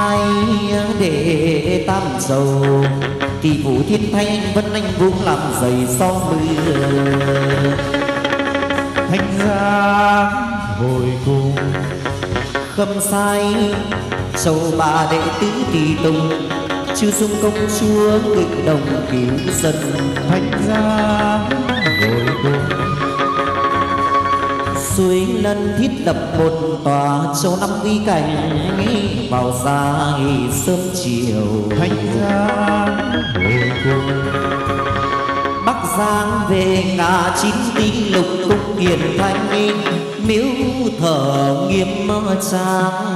ai để tam dầu thì vũ thiên thay anh vẫn anh vũ làm giày so mưa thanh ra hồi cùng khâm sai châu bà đệ tứ tỳ tùng chư dung công chúa nghịch đồng cứu dân thanh ra hồi cùng suối lân thiết lập một tòa châu năm uy cảnh vào ra sớm chiều thanh ra hồi cùng bắc giang về ngã chín tí lục cung hiền thanh miếu thờ nghiêm trang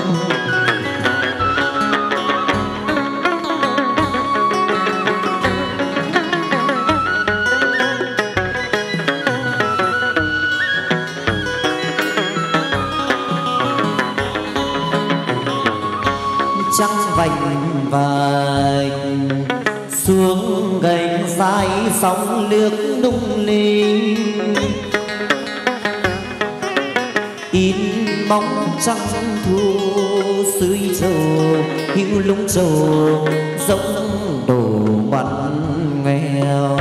trăng vành vành xuống gành dài sóng nước lung linh in bóng trăng thu dưới châu hữu lũng châu giống đổ ngoằn nghèo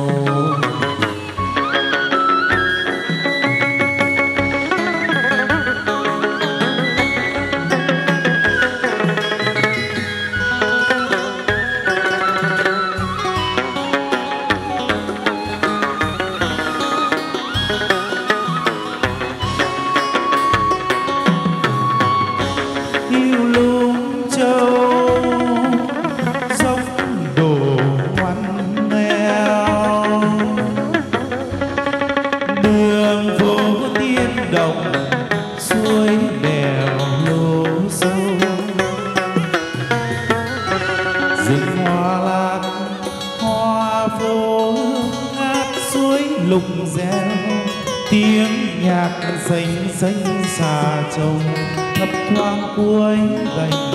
xanh xanh xa trông thấp thoáng cuối gành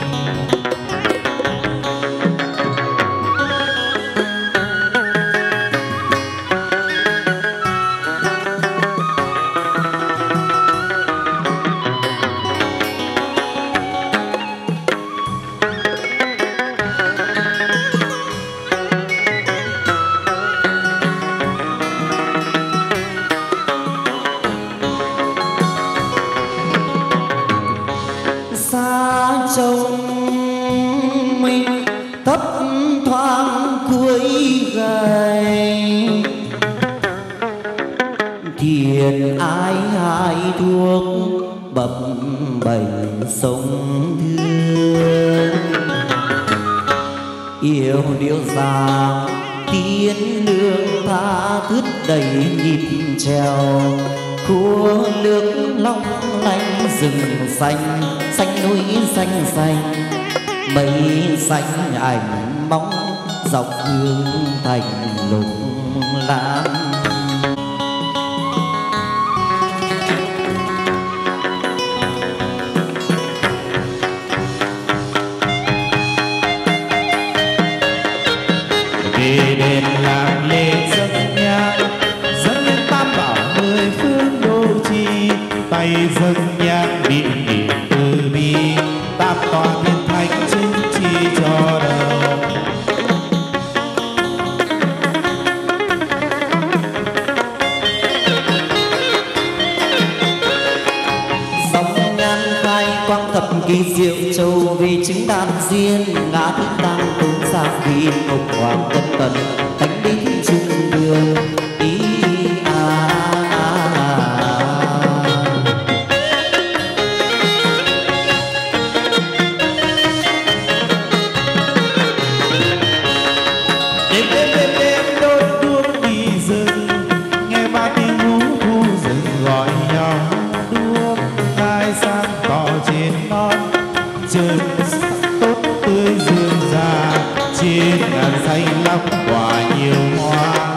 đầy nhịp trèo khua nước long lanh rừng xanh xanh núi xanh xanh mây xanh ảnh bóng dọc hương thành lục lam về đền làng lễ tay dâng nhang bị niệm từ bi tam tòa thiên thánh chứng chi cho đầu dòng nhan khai quang thập kỳ diệu châu vì chứng đan duyên ngã thức tam tốn gia vì ngọc hoàng tân tần thánh đế trung đường xanh lắm quả nhiều hoa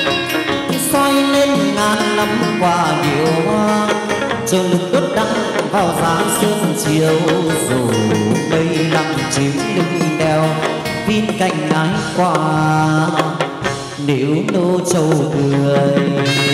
soi lên ngàn năm quả nhiều hoa rồi lục đốt đăng vào dáng sương chiều dù mây lặng chim lưng đèo vin cành ái qua nếu nô châu cười.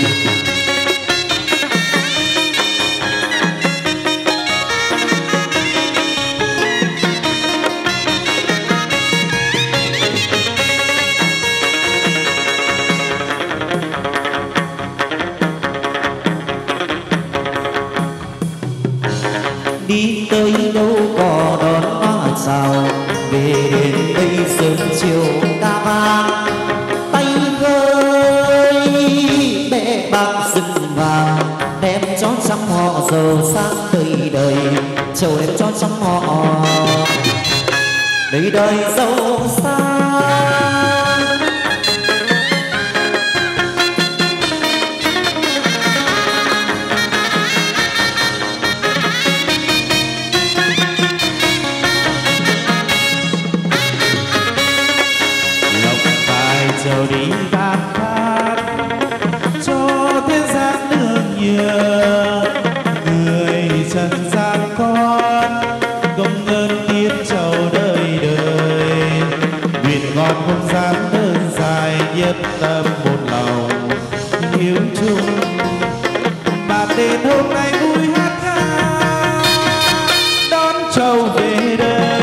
Đi tới đâu có đón hoa chào về đến đây sớm chiều ca vang tay gơi bé bạc rừng vàng đem cho trăm họ giàu sang đời đời chầu đem cho trăm họ đời đời giàu sang. Chầu đi tàn phát cho thế gian nương nhờ người trần gian con công ơn tiếng chầu đời đời nguyện ngọt không gian đơn dài nhất tâm một lòng hiếu chung mà đến hôm nay vui hát ca đón chầu về đây.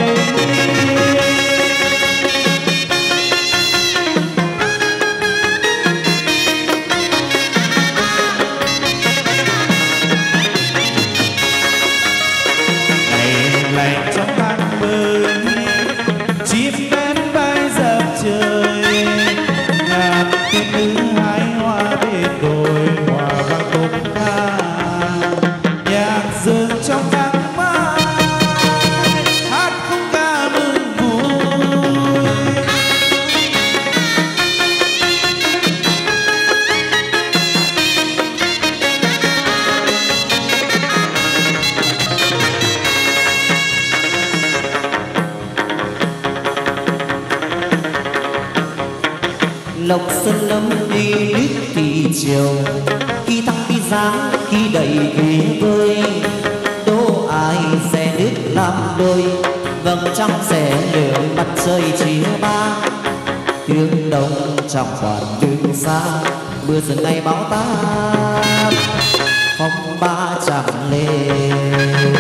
Lộc sơn lâm đi nước thì chiều khi thăng khi giáng khi đầy ghế vơi đố ai sẽ nước làm đôi vầng trăng sẽ lửa mặt trời chia ba tiếng đông trong quản đường xa mưa dần ngày bão táp phong ba chẳng lên.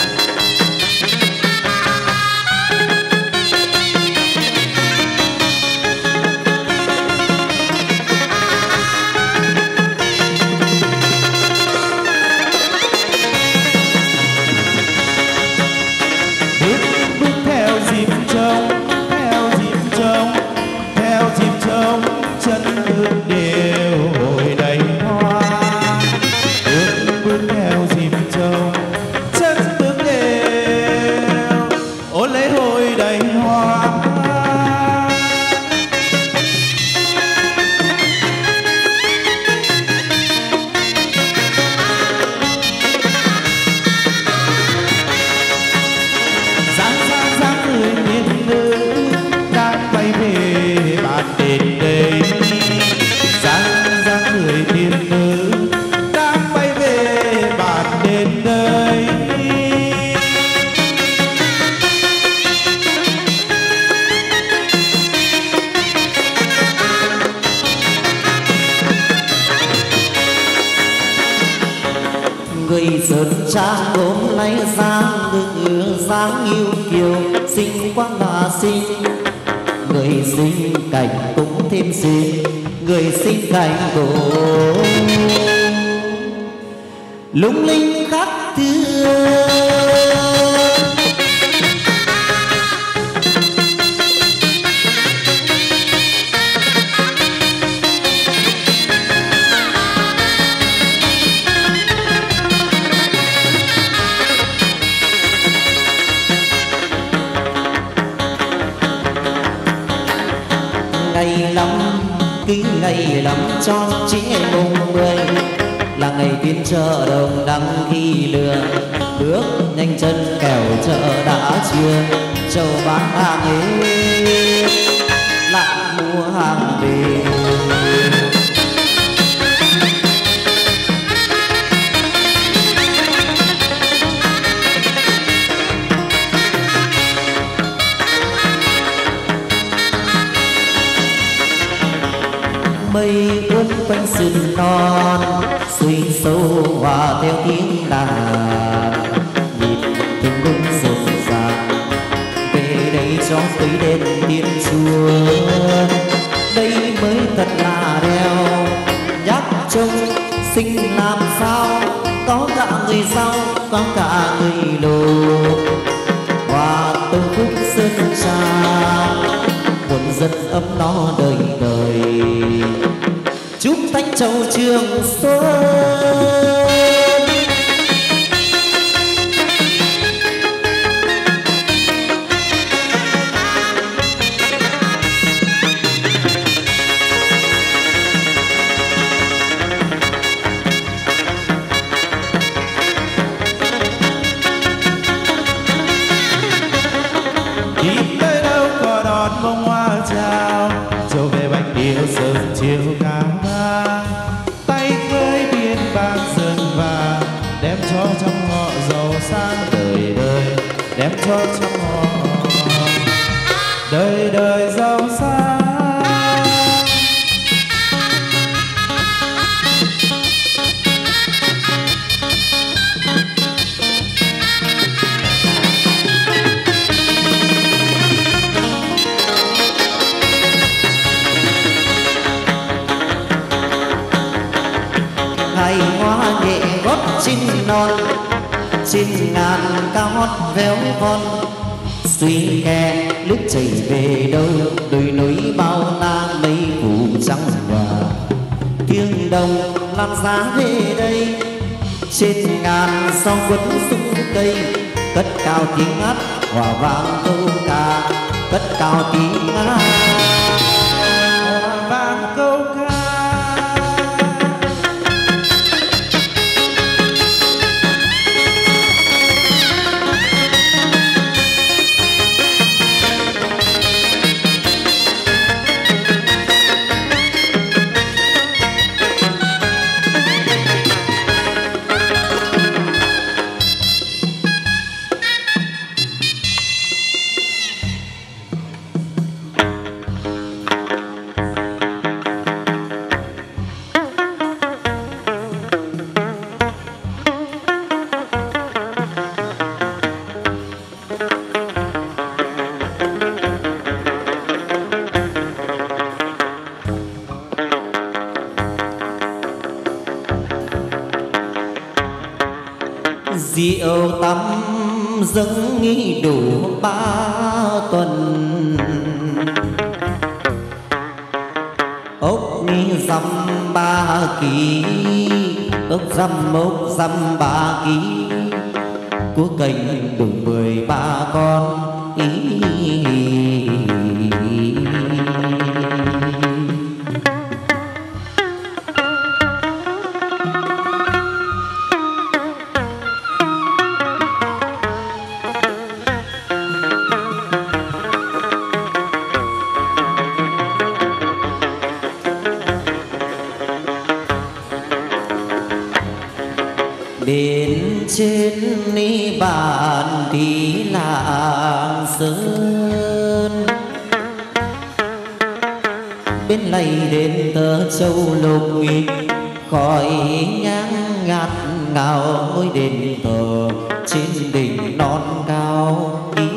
người sơn trang ôm lấy giang ngự dáng yêu kiều xinh quá là xinh người sinh cảnh cũng thêm xinh người sinh cảnh cũng lung linh khác thương. Ngày lắm cứ ngày lắm cho chị mùng 10 là ngày phiên chợ đồng đăng khi lừa bước nhanh chân kẻo chợ đã chưa châu bán hàng ấy lại mua hàng về. mây cuốn quanh sườn non, suy sâu hòa theo tiếng đàn. Nhìn từng lúc rộn ràng về đây cho tới đêm Thiên Chúa. Đây mới thật là đeo nhắc trông sinh làm sao, có cả người sau có cả người lù. Hòa từng khúc sơn trà muôn dân ấm no đời đời, chúc Thánh Châu Trường Sơn. Chiều cao vang tay với biên bạc rừng vàng, đem cho trong họ giàu sang đời đời, đem cho trong họ đời đời giàu sang. Ngày hoa nhẹ gót chim non, chim ngàn cao hót véo von. Suy nghe nước chảy về đâu, đồi núi bao la mây phủ trắng hòa. Tiếng đồng làm giá về đây, trên ngàn sao quấn sung cây. Cất cao tiếng hát hòa vang câu ca, cất cao tiếng hát hòa vang câu ca. rượu tắm dâng nghi đủ 3 tuần, ốc nghi dăm 3 ký, ốc dăm ốc dăm 3 ký, cua cành đủ 13 con ý. Bên trên ni bàn thì làng sơn, bên này đền thờ Châu Lục khói nhang ngát ngào ngôi đền thờ trên đỉnh non cao ý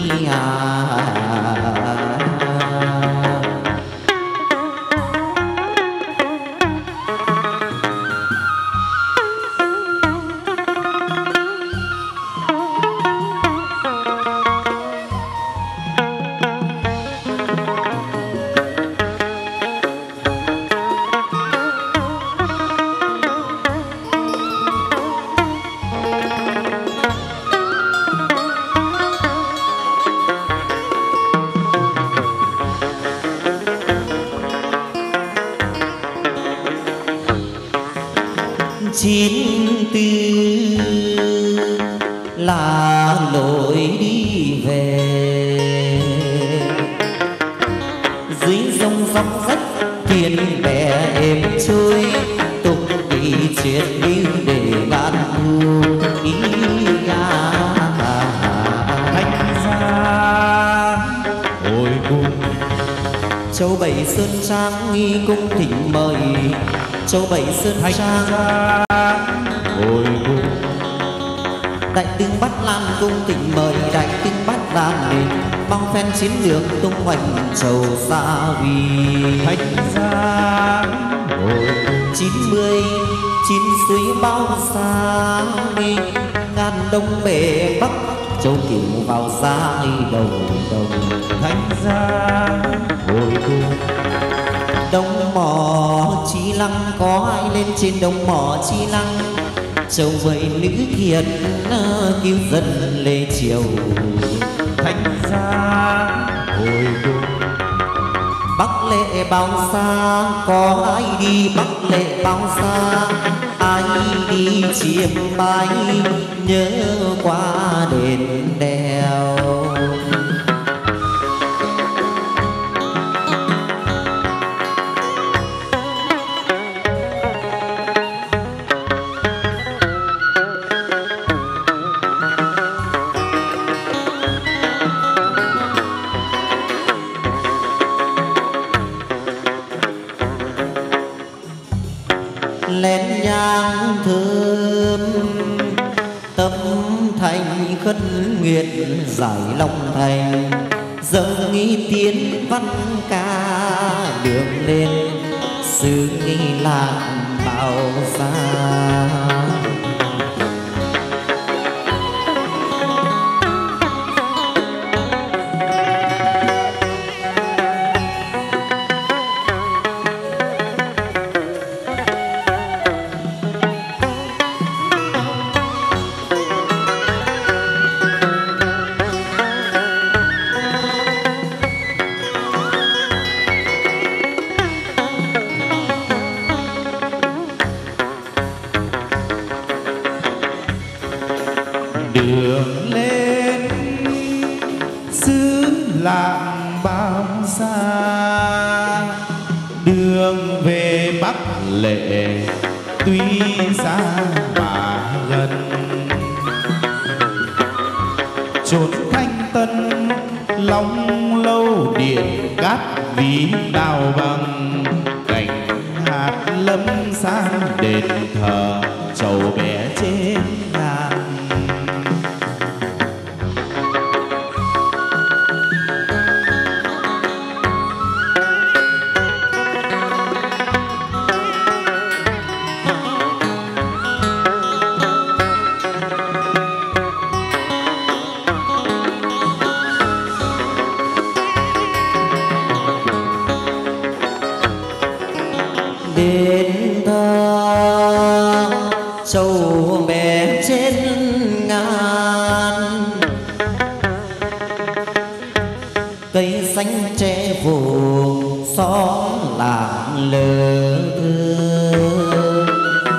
chín tư là lối đi về, dưới dòng dòng rách thuyền bè êm trôi, tục đi triệt đi để ngàn thu ý thành ra ôi cùng Châu Bảy Sơn Trang nghi cung thỉnh mời, Châu Bảy Sơn Trang hồi cung. Đại tướng Bắt Lan cung thỉnh mời, đại tướng Bắt Lan đến bao phen chiến lược tung hoành Châu Sa Vi. Thánh giá hồi cung 90 chín suối bao xa, ngàn đông bể bắc Châu Cửu vào ra đồng đồng. thánh giá hồi cung. Đông mỏ Chi Lăng có ai lên trên đông mỏ Chi Lăng, Châu với nữ kiệt cứu dân Lê Triều. Thánh giá hồi cung. Bắc Lệ bao xa có ai đi, Bắc Lệ bao xa ai đi chiêm bái, nhớ qua đền đèo. Lên nhang thơm tâm thành khấn nguyện giải long thành, dâng nghi tiến văn ca đường lên xứ nghi lạc bao xa. Đường lên xứ lạng bao xa, đường về Bắc Lệ tuy xa mà gần. Chốn Thanh Tân Long Lâu Điện Cát Ví Đào Bằng, cảnh hạt lâm sang đền thờ Châu bé trên ngàn. Đến thơ Châu bé trên ngàn, cây xanh tre vùng xóm làng lơ thơ.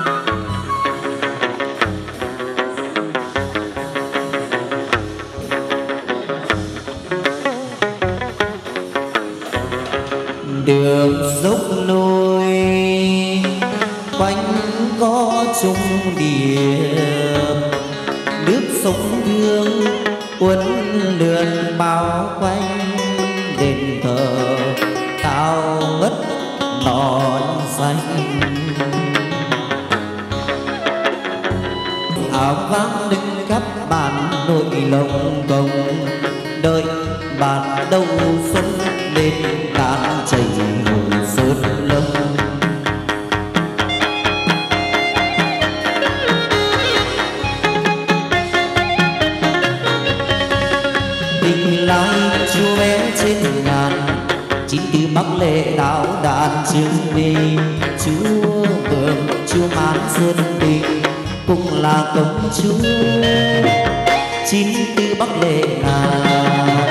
Đường dốc núi quanh có trung điểm, nước sông Thương uốn lượn bao quanh đền thờ cao ngất non xanh. Áo vang đứng các bạn nội lồng công, đợi bạn đầu xuân lên cạn chảy hồi sơn lâm. Tình lai chúa bé trên ngàn, chín từ Bắc Lệ đạo đàn chứng minh. Chúa Vượng chúa Mãn Sơn Bình cũng là công chúa, chín từ Bắc Lệ ngàn.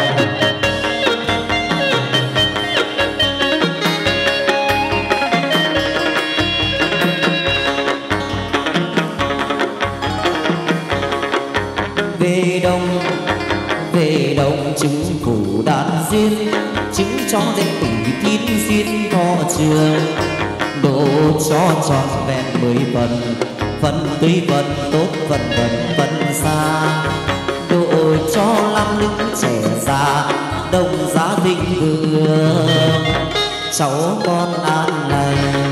Về đông chứng phủ đàn duyên, chứng cho đến tỷ thiên duyên thọ trường. Độ cho trọn vẹn 10 phần tuy phần tốt phần xa. Độ cho 5 đức trẻ già đồng gia thịnh vượng, cháu con an lành.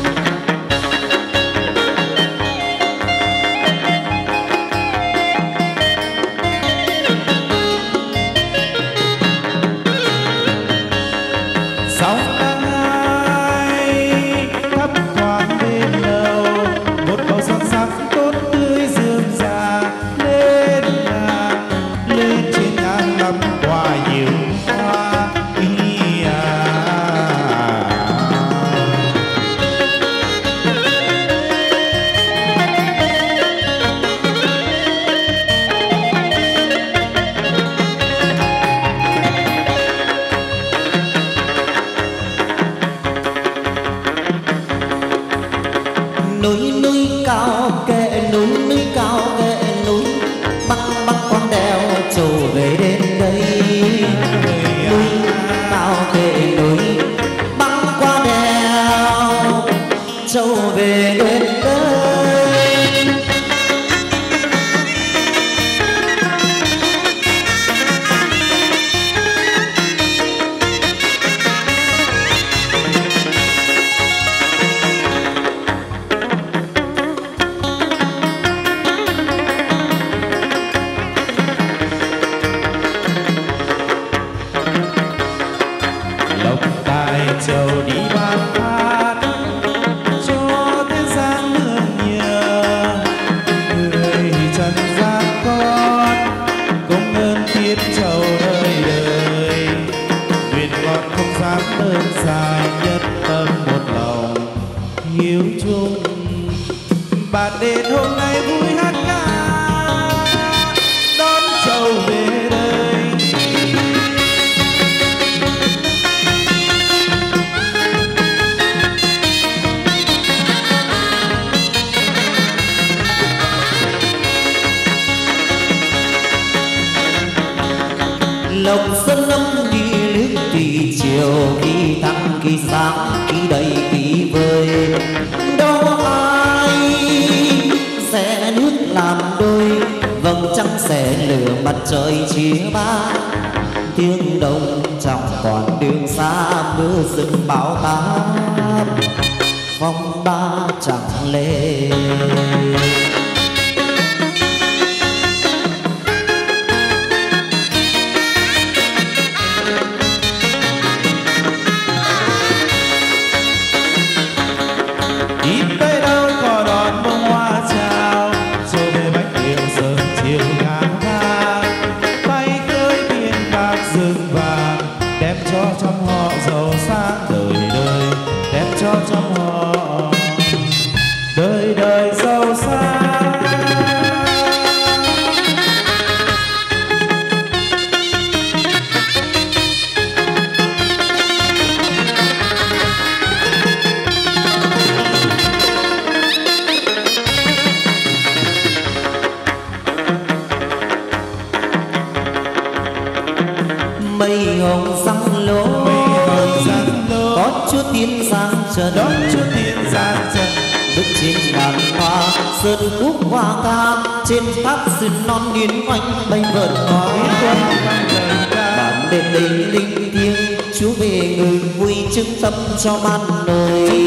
Cho ban nồi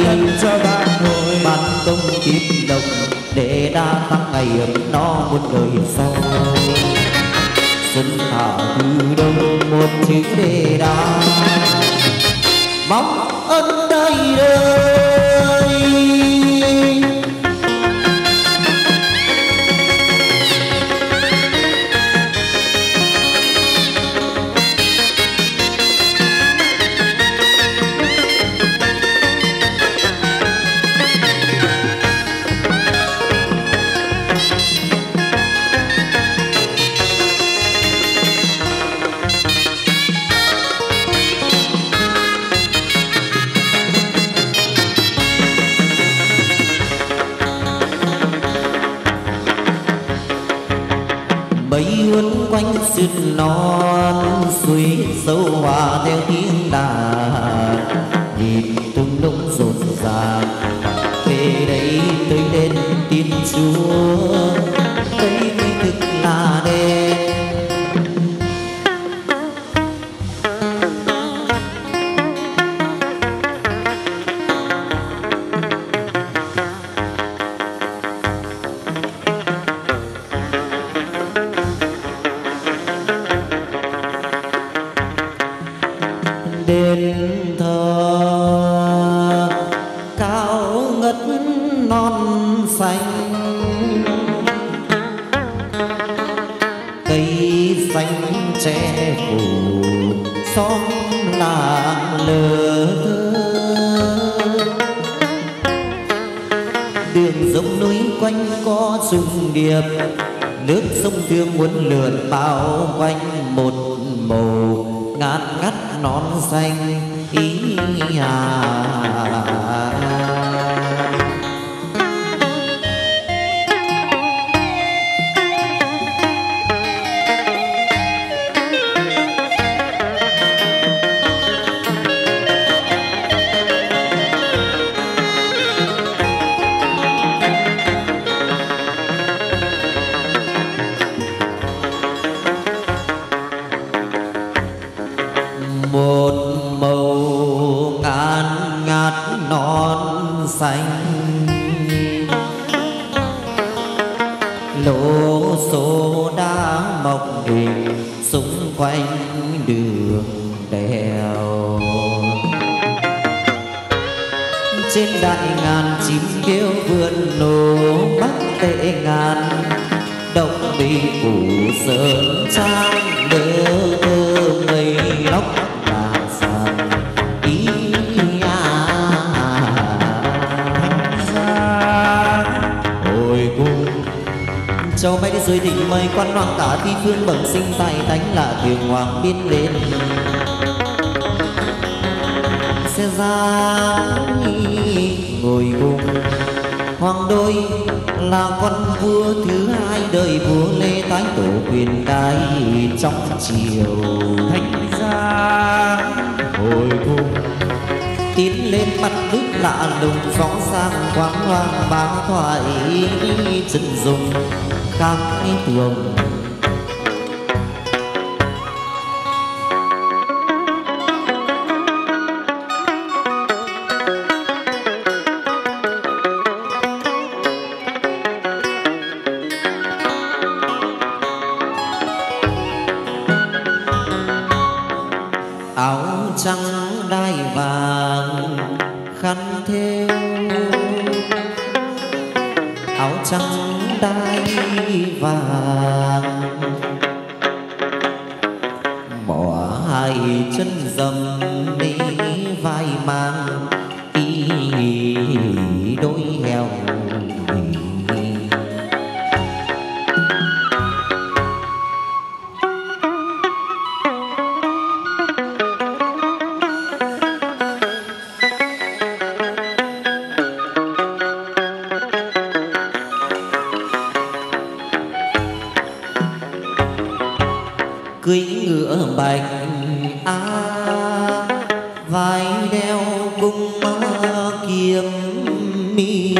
ban công tiếp đồng để đa tăng ngày ấm no một đời sau. Xuân hạ từ đông một chữ đề đa mong ơn đời đời. Quanh sườn non suối sâu hòa theo tiếng đàn, nhìn tung đông rộn ràng về đây tới đến Thiên Chúa, đây mới thực là đêm. hiền thờ cao ngất non xanh, cây xanh che phủ xóm làng lờ đường dốc núi quanh có trùng điệp, nước sông Thương uốn lượn bao quanh một màu ngát ngắt non xanh ý lỗ số đá mọc hình xung quanh đường đèo. Trên đại ngàn chim kêu vườn nổ bắc tệ ngàn, động bị phủ sơn trang đỡ ngây lóc làng sàn ý hồi cung châu bay đi dưới đỉnh mây quan hoàng cả thi phương bẩm sinh tài thánh là thuyền hoàng biên lên sẽ ra ngồi cùng hoàng đôi là con vua thứ hai đời vua Lê tái tổ quyền cai trong triều thánh gia hồi cùng tiến lên bắt nước lạ lùng rõ ràng quang hoàng báo thoại chân dùng khác thường. Áo trắng đai vàng khăn thêu, áo trắng đai vàng bỏ hai chân dầm đi vai mang ý đôi heo cưỡi ngựa bạch vai đeo cung kiếm mi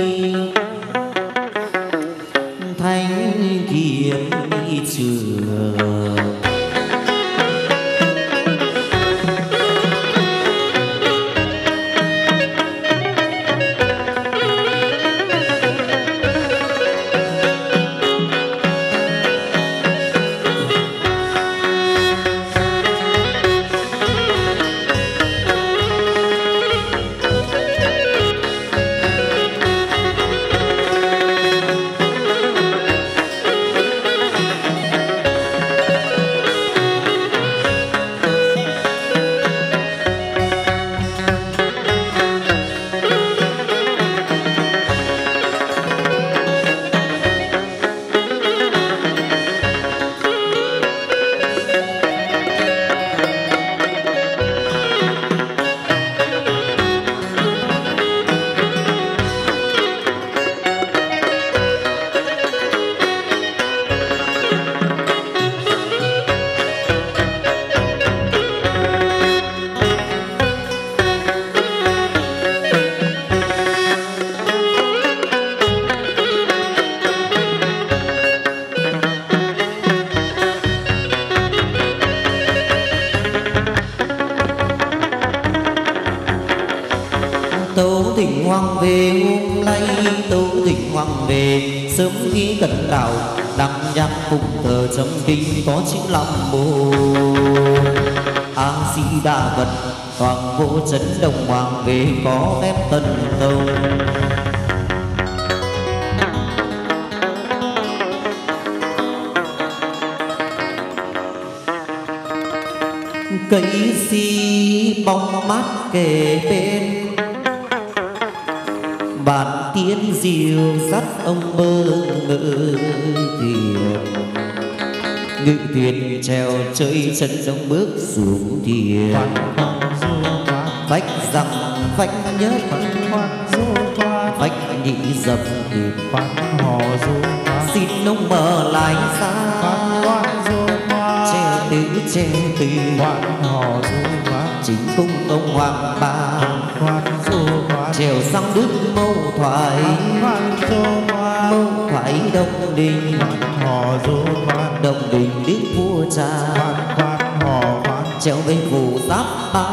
thanh kiếm mi trường tấu thỉnh hoàng về hôm nay, tấu thỉnh hoàng về sớm khi cận đảo đăng nhang phụng thờ trong kinh có chữ Nam Mô A Di Đà Phật. Hoàng vô trấn Đồng Hoàng về có phép tần tông. Cây si bóng mát kề bên, bàn tiên diều dắt ông bơ ngự thuyền. Ngự thuyền treo chơi chân đông bước xuống thuyền. Vách rằm vách nhất vách nhị dập thuyền. Xin ông mở lại xa treo tứ chính cung ông hoàng ba trèo sang bước mâu thoại Đông Đình Đông Đình đức vua cha trèo về phủ giáp ba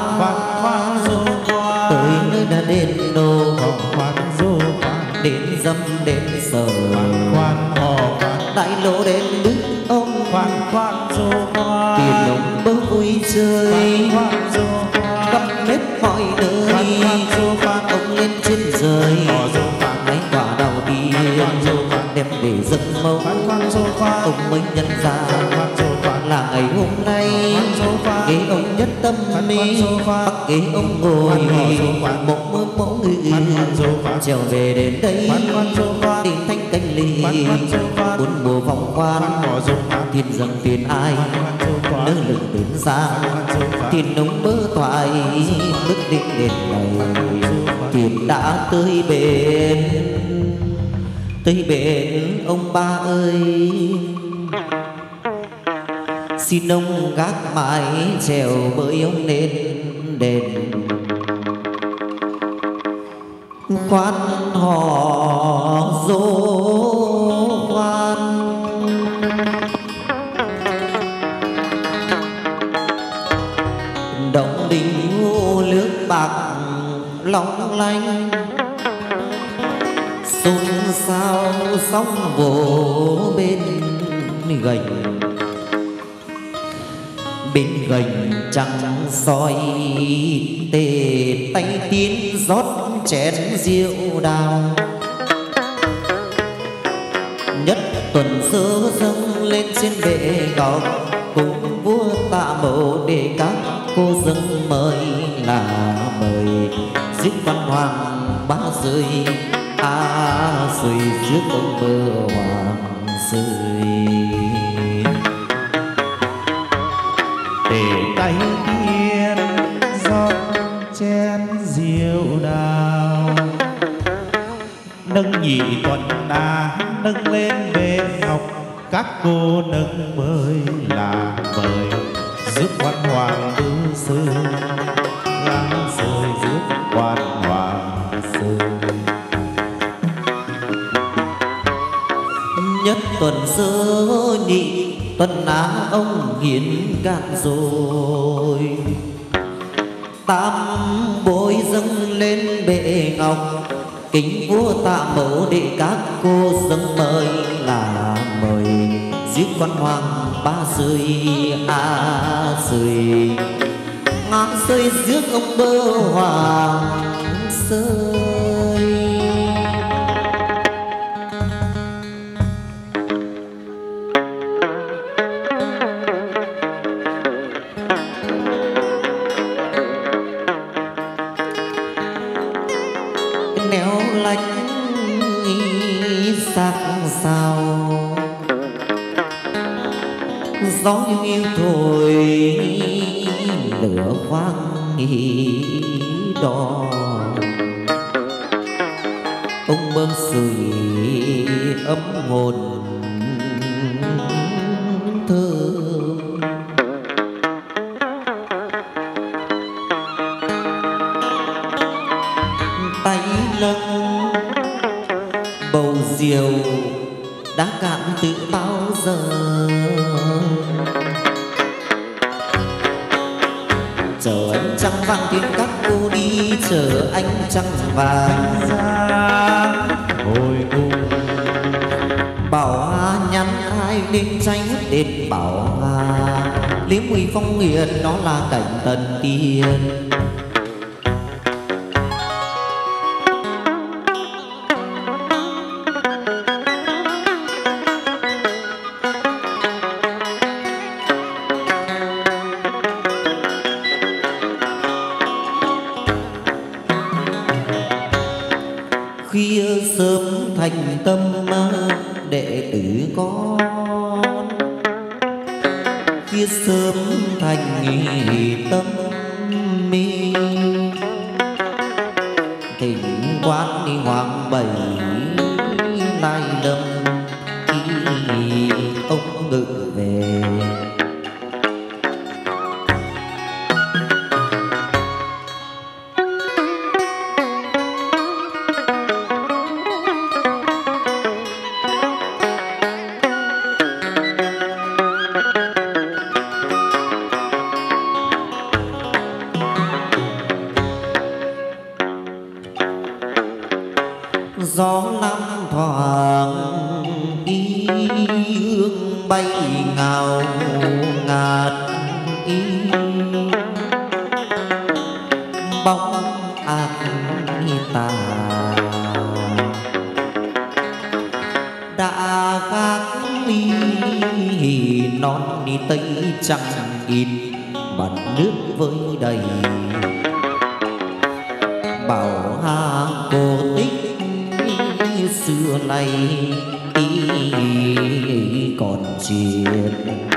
tới nơi đã đến đô đến dâm đến sở đại lộ đến đức ông tiền ông bơ vui chơi khắp hết mọi nơi ông lên trên trời lấy quả đầu tiên đem để dâng mâu ông mới nhận ra là ngày hôm nay ghế ông nhất tâm mi bắc ghế ông ngồi một mơ mẫu ngự trèo về đến đây tìm thanh canh ly bốn mùa vòng quan thiên dâng tiền ai nỡ lượng đến xa thiên nông bơ thoại đức định đến ngày tiền đã tới bên ông ba ơi. Xin ông gác mái trèo với ông lên đền quan họ dỗ quan. Động đình ngô nước bạc long lanh xôn xao sóng vỗ bên gành trăng soi tề tay tiến rót chén rượu đào. Nhất tuần sơ dâng lên trên bệ ngọc cùng vua Tạ Mẫu để các cô dâng mời là mời giết văn hoàng ba rơi rơi trước ông bơ hoàng rơi. Để tay tiên rót chén rượu đào nâng nhị tuần na nâng lên bệ ngọc các cô nâng mời là mời rước quan hoàng tư sư láng rơi rước quan hoàng sư. Nhất tuần sơ nhị tuần á ông hiến cạn rồi tam bối dâng lên bệ ngọc kính vua Tạ Mẫu để các cô dâng mời là mời giết quan hoàng ba rơi rơi ngang rơi rước ông bơ hoàng rơi. Néo lánh sắc sao gió yêu thổi lửa vang đỏ ông bơm sưởi ấm hồn thơm. Tay lâng bầu diều đã cạn từ bao giờ chờ anh trăng vàng tiếng các cô đi chờ anh trăng vàng ra hồi cung bảo hoa nhắn ai đêm tranh đêm bảo hoa liếm mùi phong nguyệt đó là cảnh tần tiên thành tâm đệ tử con, kia sớm thành tâm mi. Thỉnh quan đi hoàng bảy lai lâm, ông ngự về. Gió năm thoảng y hương bay ngào ngạt y, bóng ác tà đã gác ly non đi tây trăng in bản nước với đầy. Bảo hà cổ tích xưa nay còn chuyện.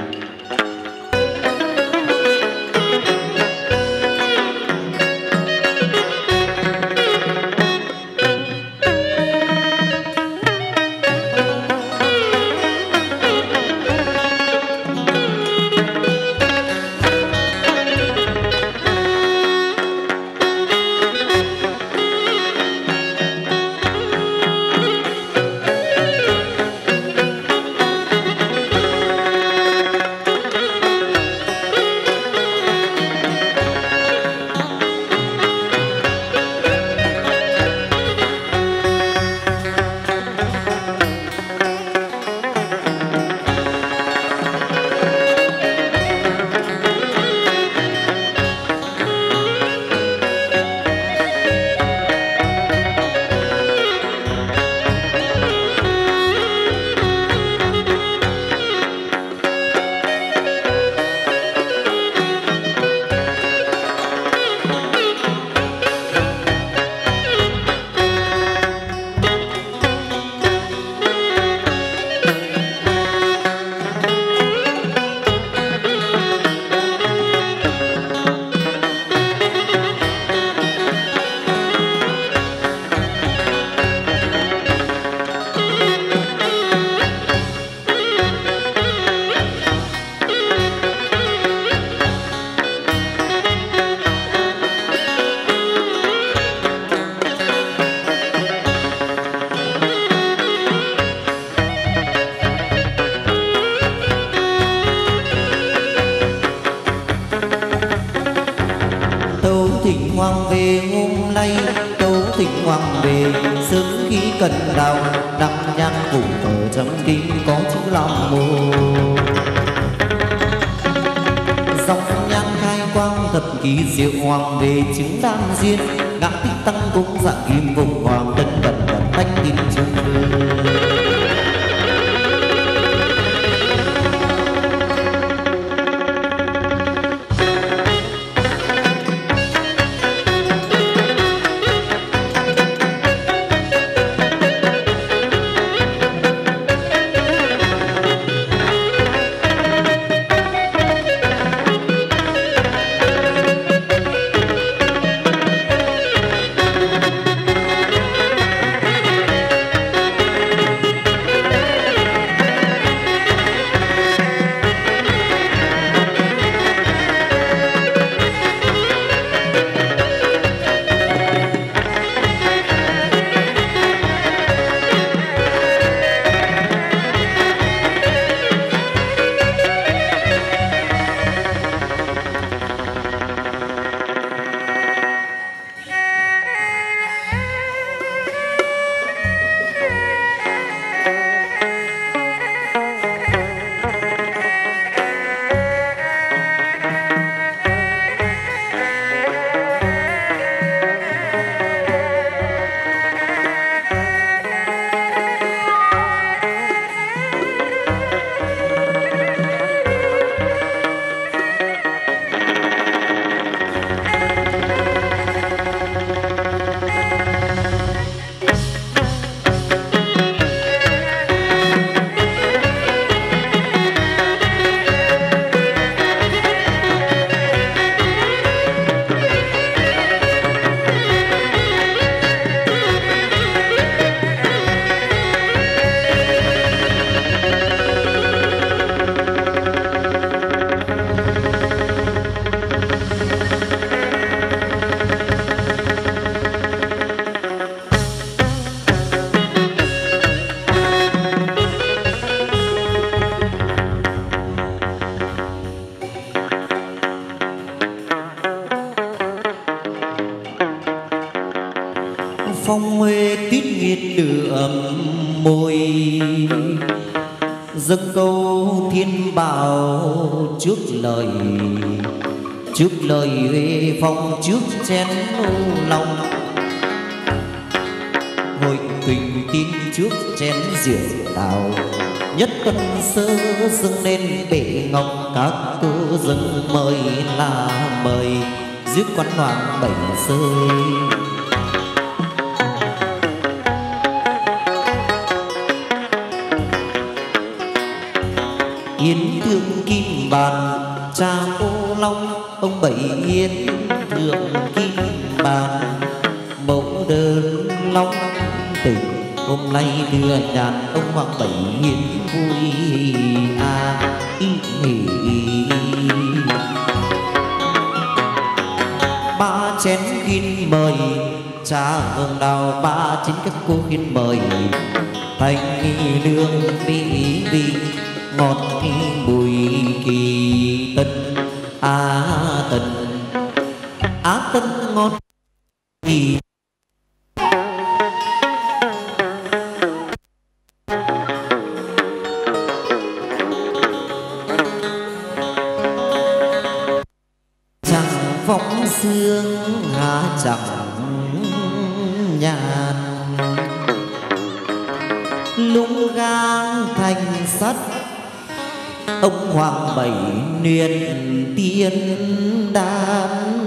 Thỉnh hoàng về hôm nay, tấu thỉnh hoàng về sớm khi cần đào, đăng nhang cùng thờ trong kinh có chữ Nam Mô. Dòng nhang khai quang thật kỳ diệu, hoàng về chứng đan duyên, ngã tích tăng cũng dạng kim vùng hoàng tân bẩn bẩn thanh kim trung. phong huê tít nghiệt đường môi, dâng câu thiên bảo trước lời huê phong trước chén ô long, hội quỳnh tin trước chén rượu đào, nhất tuần sơ dâng lên bể ngọc các cô dâng mời là mời rước quán hoàng bảy rơi. Yến thương kim bàn cha ô long, ông bảy yến thượng kim bàn, mẫu đơn long tình hôm nay đưa nhàn, ông hoàng bảy yến vui ý hỉ. Ba chén khiên mời cha hương đào, ba chén các cô khiên mời thanh lương mỹ vị ngọt bùi kỳ tân tân ngọt kỳ. Chẳng phóng sương hà chẳng nhàn, lung gang thành sắt ông hoàng bảy nuyên tiên đan.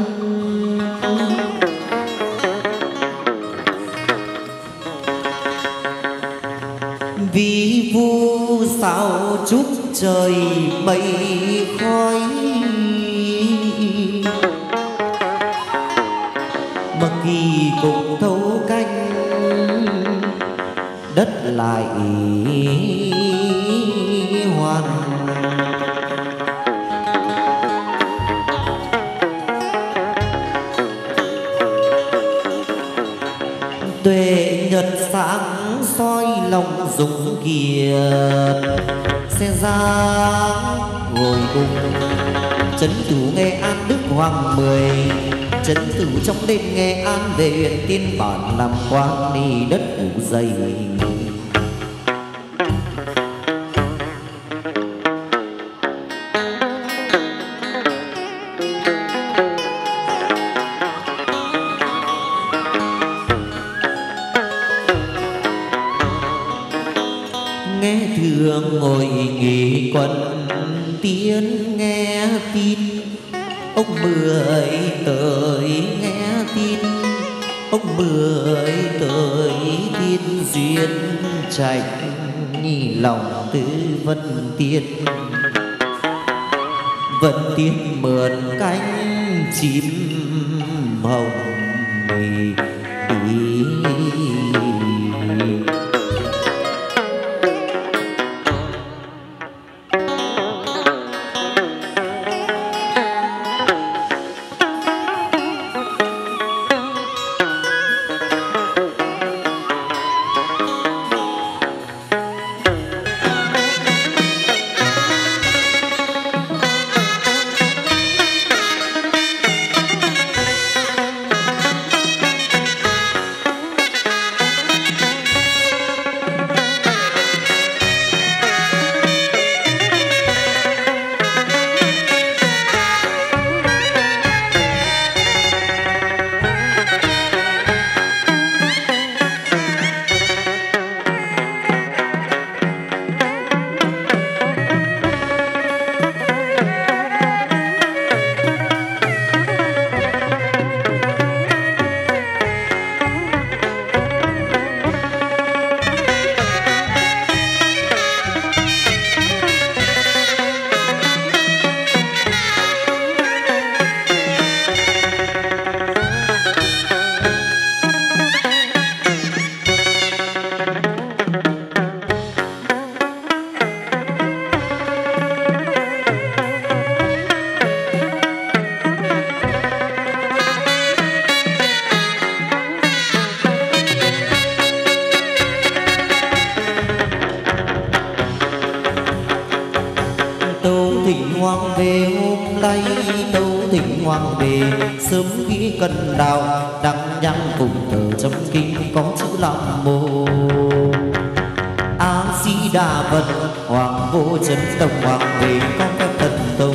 Vì vu sao chúc trời mây khói, mà kỳ cục thấu canh đất lại hoàn. Tuệ nhật sáng soi lòng dùng kiệt, xe dáng ngồi cùng trấn thủ Nghệ An Đức Hoàng 10, trấn thủ trong đêm Nghệ An về huyện Tiên Bản làm quan đi đất phủ dày. Nghe thường ngồi nghỉ quần tiên nghe tin, ông Mười tới nghe tin, ông Mười tới tin duyên trạch lòng tư Vân Tiên. Vân Tiên mượn cánh chim hồng tâu thỉnh hoàng về sớm khi cần đào đăng nhang cùng thờ trong kinh có chữ Nam Mô A Di Đà Phật. Hoàng vô chấn động hoàng về có các thần thông.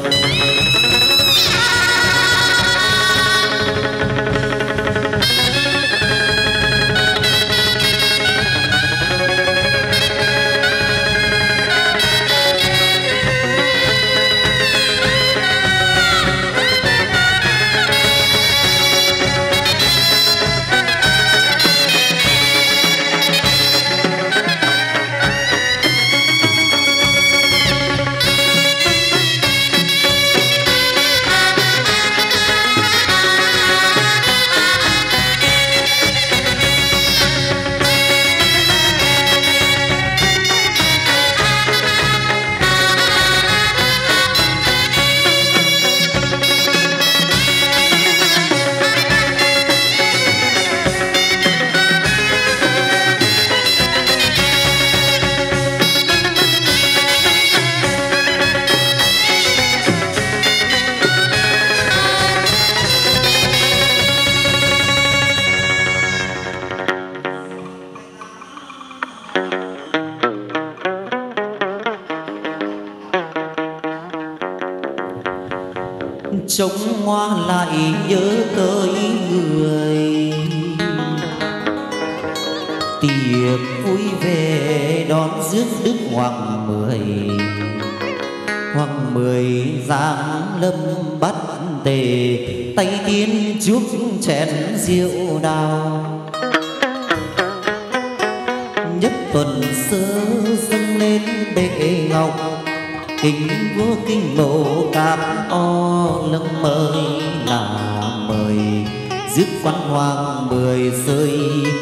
Trông hoa lại nhớ tới người, tiệc vui về đón rước Đức Hoàng Mười. Hoàng Mười giáng lâm bắt tề, tay tiên chúc chén rượu đào. Nhất tuần sơ dâng lên bệ ngọc, kính vua kinh mộ các o lưng mời là mời rước quan hoàng mười rơi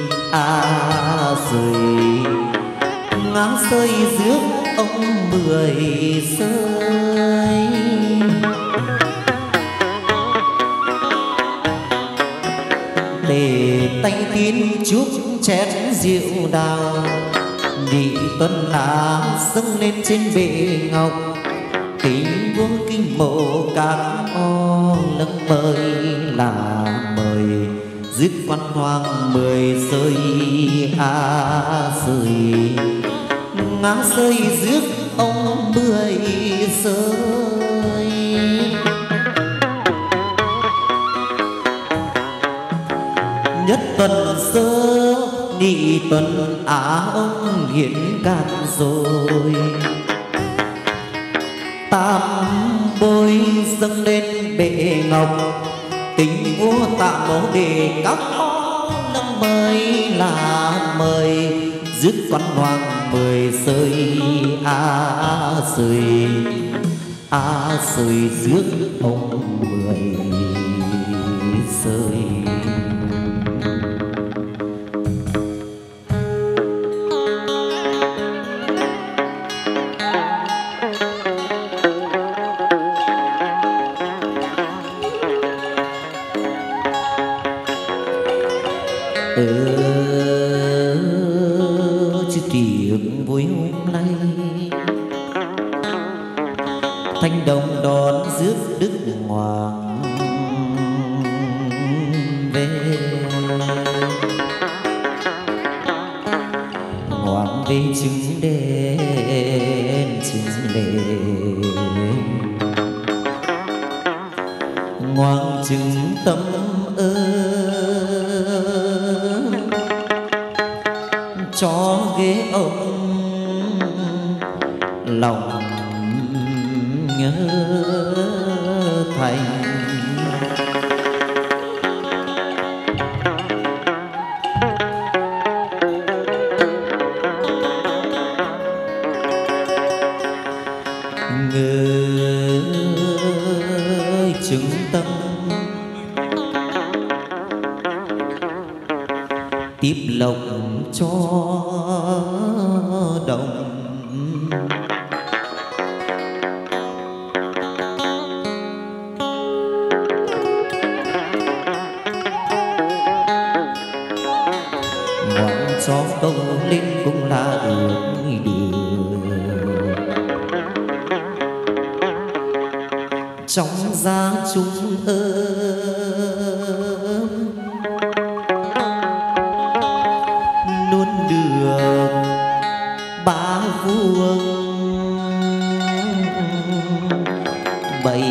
rơi ngang rơi rước ông mười rơi. Để tay tiên chúc chén rượu đào, nhị tuần lá dâng lên trên bệ ngọc, kính vua kinh mộ các o lưng mời là mời rước quan hoàng mười rơi rơi ngã rơi rước ông mười rơi. Nhất tuần sơ nhị tuần ông hiển cạn rồi, tam bôi dâng lên bệ ngọc, kính vua tạ mẫu đề các o lưng mời là mời rước quan hoàng mười rơi rơi rơi rước ông mười rơi. Chứ tiệc vui hôm nay thanh đồng đón rước Đức Hoàng về. Hoàng về chứng đền Hoàng chứng tâm cho ghế ông lòng nhớ thành. Người chứng tâm tiếp lộc cho đồng. Ngoan cho câu lên cũng là được trong gia chung ấm luôn được ba vuông bày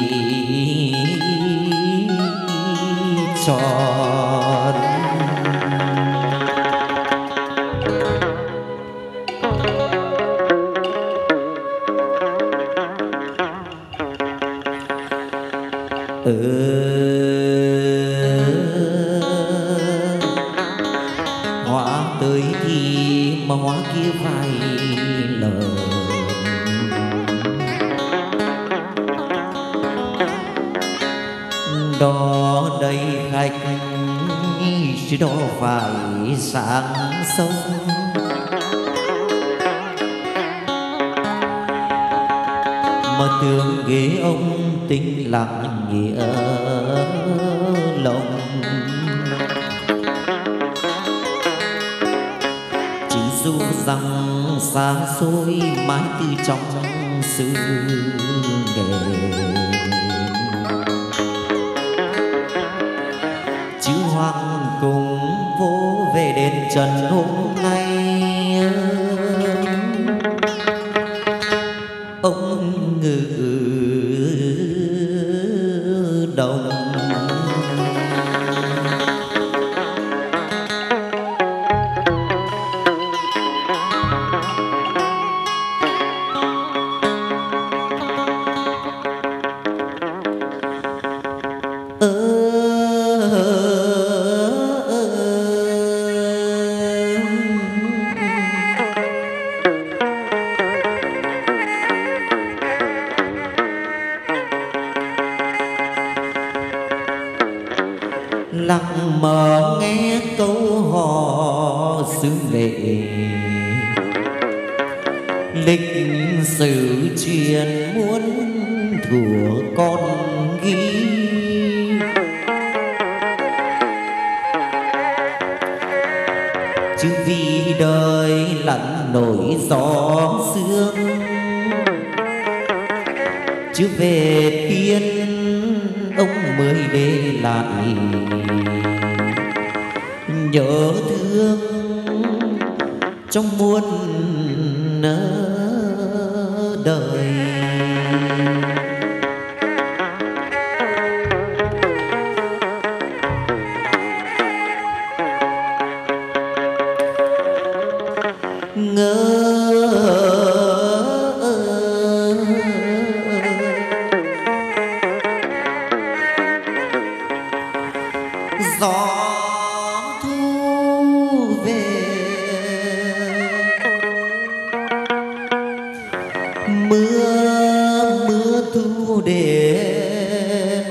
tròn. Hóa tới thì mà hóa kia phải lời đó đây khách chứ đó phải sáng sông. Mà tưởng ghế ông tinh lặng nghĩa lòng chứ dù rằng xa xôi mãi từ trong sự nghề chứ hoàng cùng vô về đền trần hôm nay. Ông ngự đồng lặng mờ nghe câu hò xứ lệ lịch sử truyền muôn thuở con ghi. Chứ vì đời lặn nổi gió sương chứ về tiên ông mới để lại nhớ thương trong muôn đời. Gió thu về mưa thu đến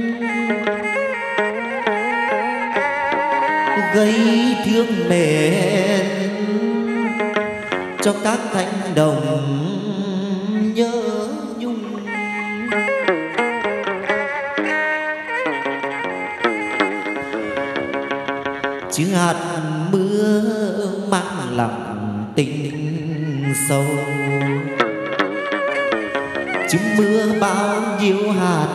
gây thương mến cho các cánh đồng nhớ nhung. Chứ hạt mưa mang lặng tình sâu chứ mưa bao nhiêu hạt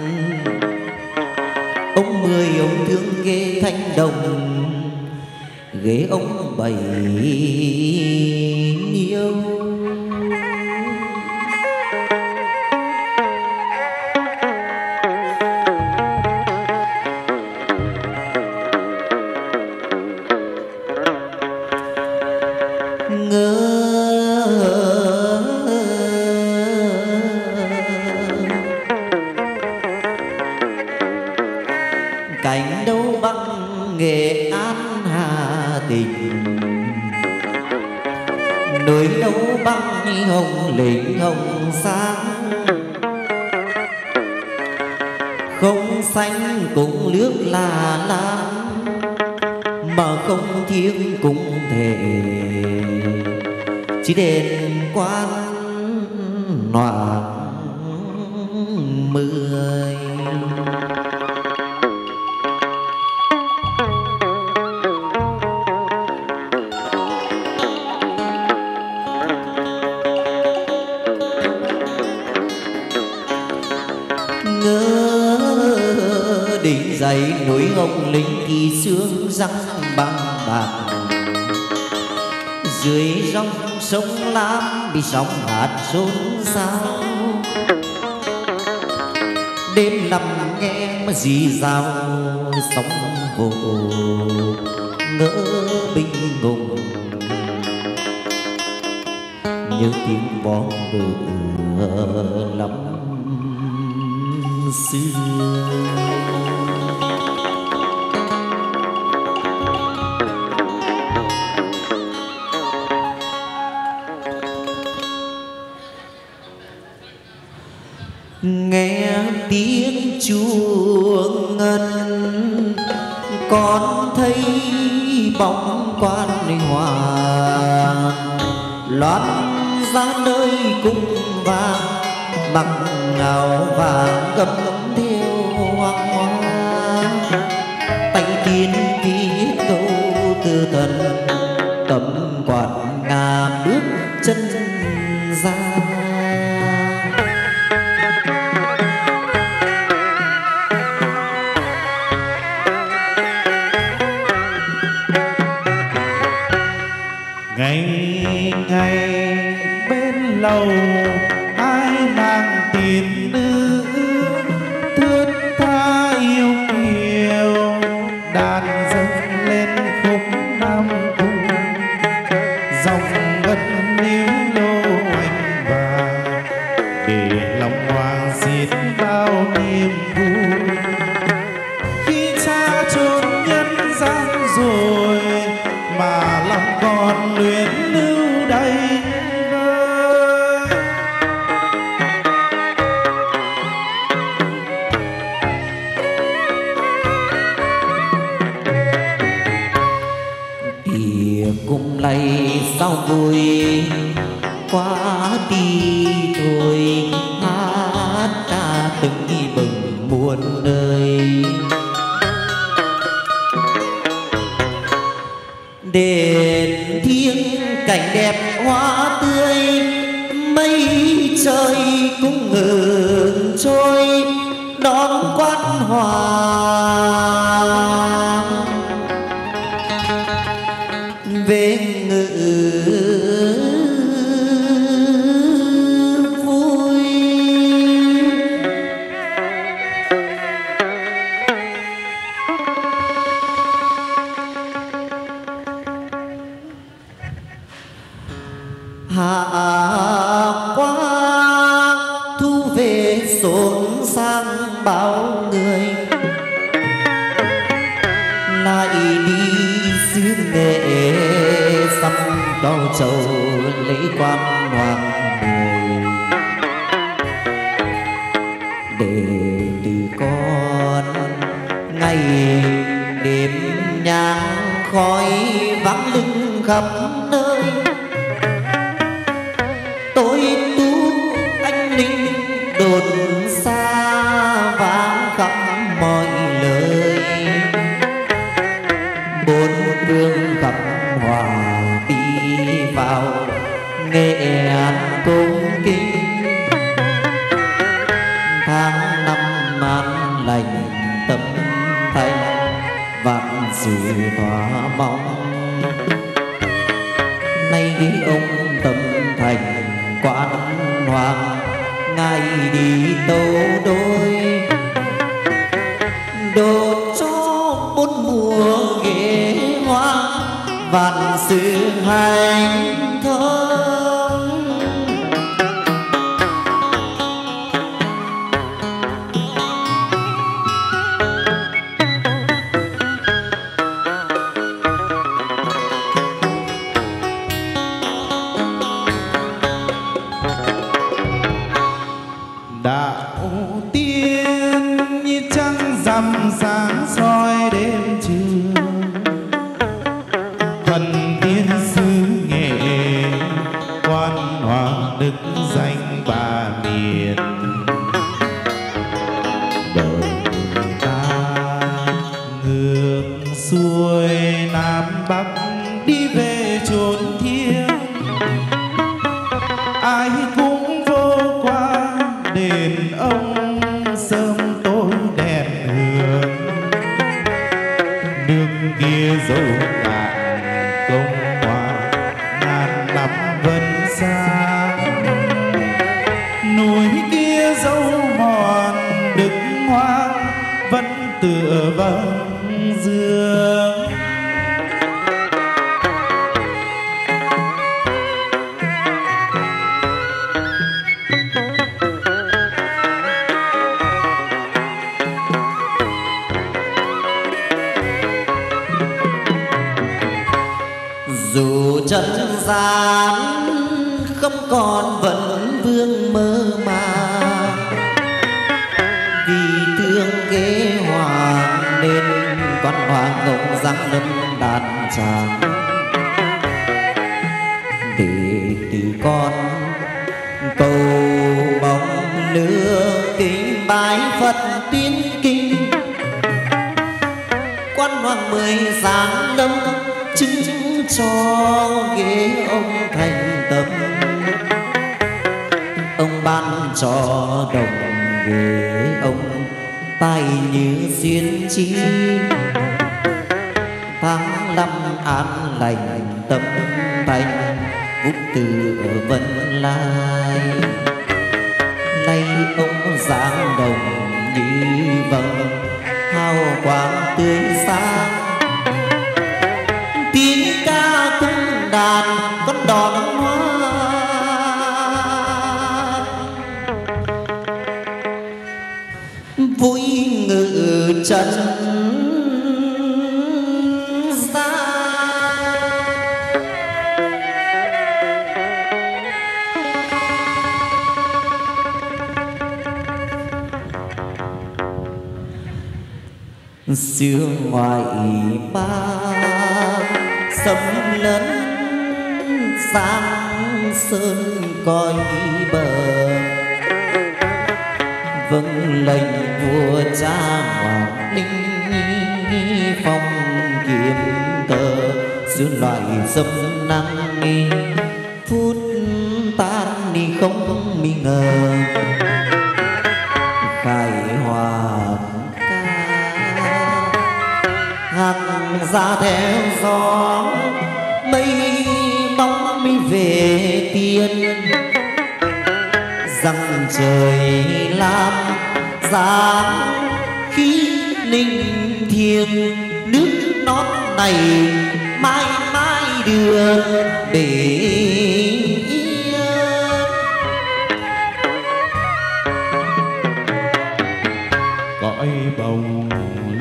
ông mười ông thương ghê thanh đồng ghế ông bày nhiêu. Cánh đâu băng Nghệ An Hà Tĩnh núi đâu băng Hồng Lĩnh Hồng Sang không xanh cũng nước là lam mà không thiêng cũng thể chỉ đền quan noạn mười. đỉnh dậy núi Ngọc Linh kỳ xương răng băng bạc. Dưới dòng sông Lam bị sóng hát xôn xao, đêm nằm nghe mà rì rào sóng vỗ ngỡ bình ngùng, nhớ tiếng bom bờ lắm xưa. Nghe tiếng chuông ngân con thấy bóng quan hoàng loan ra nơi cung vàng, mặc áo vàng gấm theo hoàng hoa, tay tiên viết câu từ thần tấm quạt ngà bước chân ra. Ngày ngày bên lầu hai nàng tiên nữ thướt tha yêu kiều, đàn dâng lên khúc nam cung dòng ngân níu lô anh vàng, để lòng hoàng xiết bao niềm vui. Khi cha trốn nhân gian rồi mà lòng còn luyến lưu đây vơi. Địa cung lay sao vui quá đi thôi, hát ta từng bừng muôn nơi. Đền thiêng cảnh đẹp hoa tươi, mây trời cũng ngừng trôi đón quan hoàng về ngự vui. Hạ qua thu về xôn sang bao người, lại đi xứ nghệ xăm cao trầu lấy quan hoàng người. Để từ con ngày đêm nhang khói vắng lưng khắp nơi, tôi tu anh linh đồn xa vang khắp mọi lời. Bốn phương khắp hòa đi vào nghệ an cung kính, tháng năm an lành tâm thanh vạn sự thỏa mong. Nay ông tâm thành quan hoàng ngài đi tâu đôi, đốt cho bốn mùa ghế hoa vạn sự hạnh thơm. Đạo tiên như trăng rằm sáng soi đêm trường, thần tiên xứ nghệ quan hoàng đức danh ba miền. Đời ta ngược xuôi nam bắc đi về chốn thiêng, ai cũng vô qua đền ông sớm tối đèn hương. vẫn tựa vầng dương. Dù chân gian không còn vẫn vương mơ màng, vì thương ghế hoàng nên con hoàng ngộng răng lâm đàn tràng. Để từ con cầu bóng lửa kính bái Phật tiên kinh, quan hoàng mười sáng lâm chứng cho ghế ông thành tâm. Ông ban cho đồng ghế ông tài như xuyên chi, tháng năm an lành tâm thành vút từ ở Vân Lai. Nay ông giáng đồng như vầng hào quang tươi sáng, tiếng ca cung đàn con đòn hoa vui ngự trần gian. Xưa ngoài ba sấm lấn sang sơn coi bờ, vâng lệnh vua cha hoàng ninh phong kiếm cờ. Xưa loại sấm nắng phút tan đi không mi ngờ, khai hoàng hàng ra theo gió mây bóng mi về tiên. Răng trời lam dáng khí linh thiêng, nước non này mãi mãi đường để cõi bồng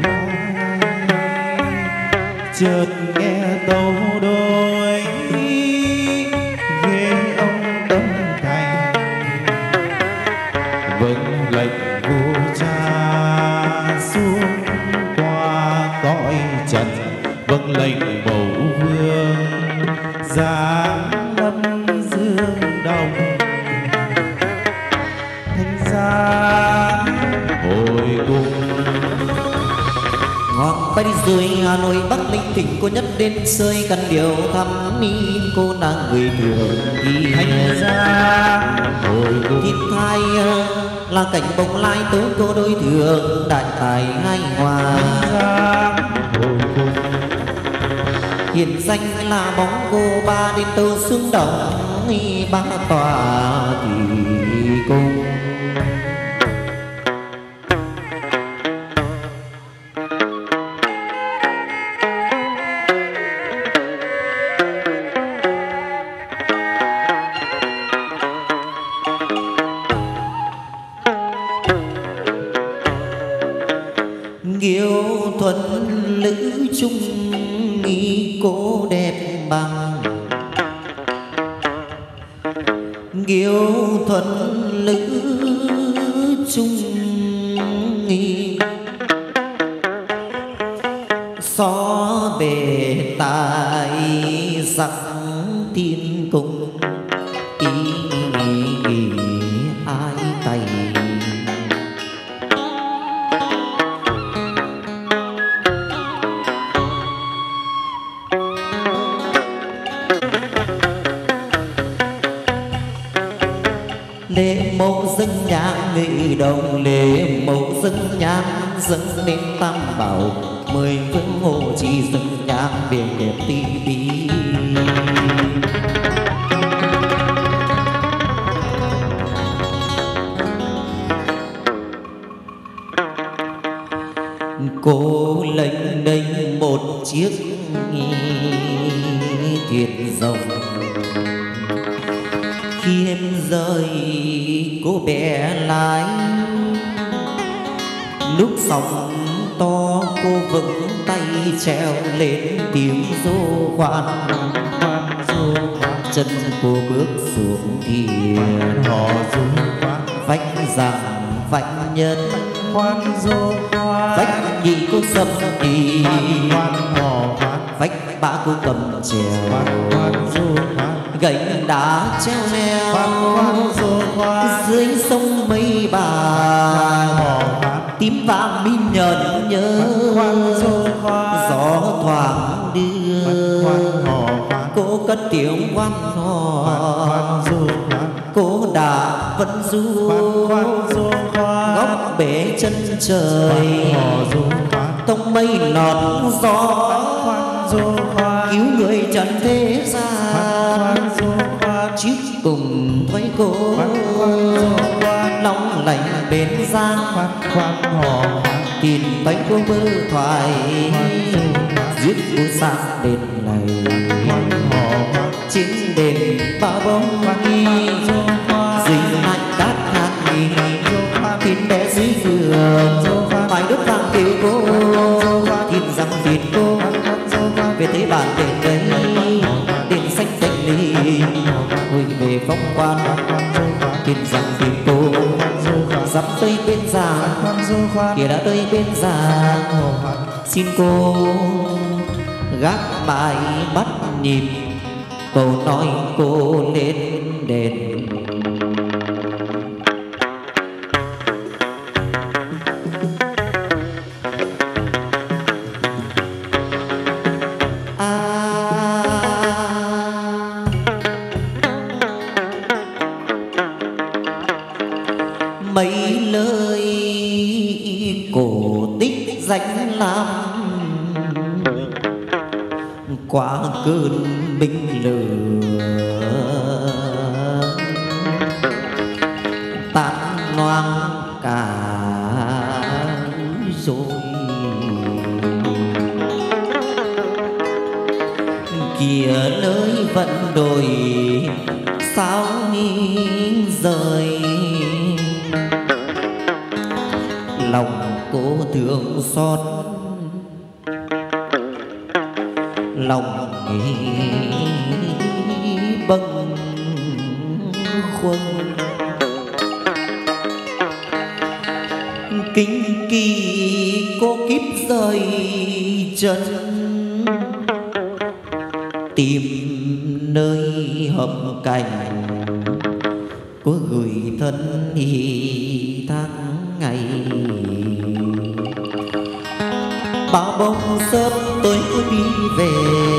chợt nghe tấu đôi ghế ông tâm thành, vâng lệnh vua cha xuống qua cõi trần, vâng lệnh bầu vương giáng lâm dương đồng. Thanh gia hồi cung Hoàng bay đi rồi Hà Nội Bắc Ninh Thịnh, cô nhất đến chơi cần điều thăm ni cô nàng người thường đi. Thanh gia hồi cung Thiên thai là cảnh bồng lai tố cô đôi thường, đại tài hai hòa. hồi cung Hiền danh là bóng cô ba đến tâu xương đồng, ba tòa thì cung. Nghiêu thuần lữ chung nghi cô đẹp bằng, Nghiêu thuần lữ chung nghi xó bề tài sắc thiên cung. Ý nghĩ ai tay lễ mẫu dâng nhang người đồng, lễ mẫu dâng nhang dâng lên tam bảo, 10 phương hộ trì dâng nhang về đẹp tí bí. cô lênh đênh một chiếc thuyền rồng. Khi em rời cô bé lái, lúc sóng to cô vững tay treo lên tiếng ru khoan ru khoan. Chân cô bước xuống thuyền hò ru khoan, vách rằng vách nhân khoan ru khoan, vách nhị cô sâm đi khoan hò khoan, vách ba cô cầm chèo khoan ru khoan, gậy đá treo leo khoan ru khoan, dưới sông mây bà tím vàng mi nhợn nhớ gió thoảng đưa cô cất tiếng quan hò, cô đã vẫn du góc bể chân trời tông mây lọt gió cứu người trần thế gian chiếc cùng với cô long lạnh bên giang tìm thấy cô mơ thoại giết cô sang đền này chính đền ba bóng đi dình hạnh cát hạt nghỉ thịt bé dưới giường phải đốt vàng kêu cô thịt răng thịt cô về thấy bản đền đấy đền xanh xanh ly hồi về phong quan thịt răng thịt cô dắp tới bên giang kìa đã tới bên giang xin cô gác mãi bắt nhịp câu nói cô lên đền. Mấy lời cổ tích danh lam qua cơn binh lửa tan loang cả rồi kìa nơi vận đồi sao rời lòng cô thương xót lòng bâng khuâng kinh kỳ cô kiếp rời chân tìm nơi hầm cành cô gửi thân tháng ngày bao bông sớm tới cô đi về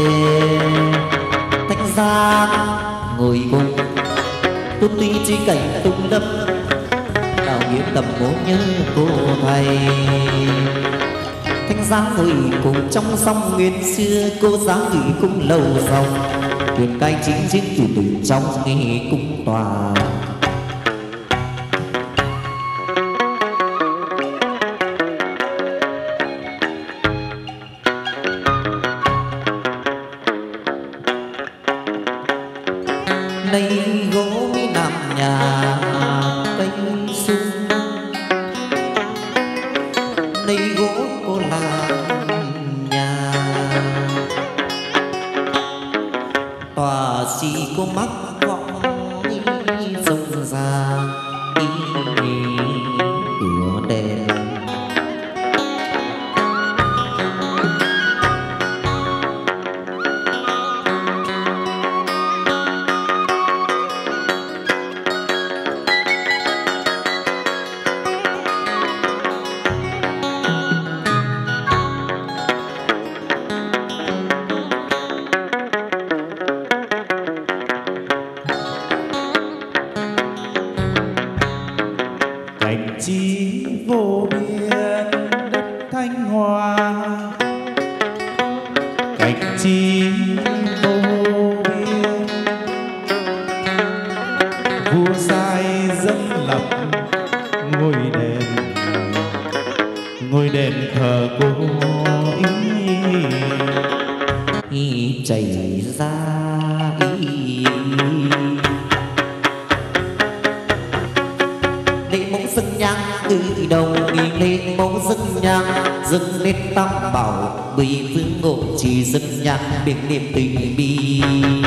thanh gian ngồi cùng tôi tuy chỉ cảnh tung lâm đào nghĩa tầm cố nhớ cô thầy thanh giá ngồi cùng trong sông nguyên xưa cô dáng gửi cung lâu dòng thuyền cai chính chính từ từ trong nghe cung tòa nay gỗ mi nằm nhà cây sung nay gỗ cô làm nhà tòa xì cô mắc vọng rông ra cửa đèn cảnh chi vô biên đất Thanh Hoa cảnh chi vô biên vua sai dân lập ngôi đền thờ cô ý chảy ra lễ mẫu dâng nhang từ đầu nghi lễ mẫu dâng nhang dâng lên tam bảo bì vương ngộ chỉ dâng nhang biển niệm tình bi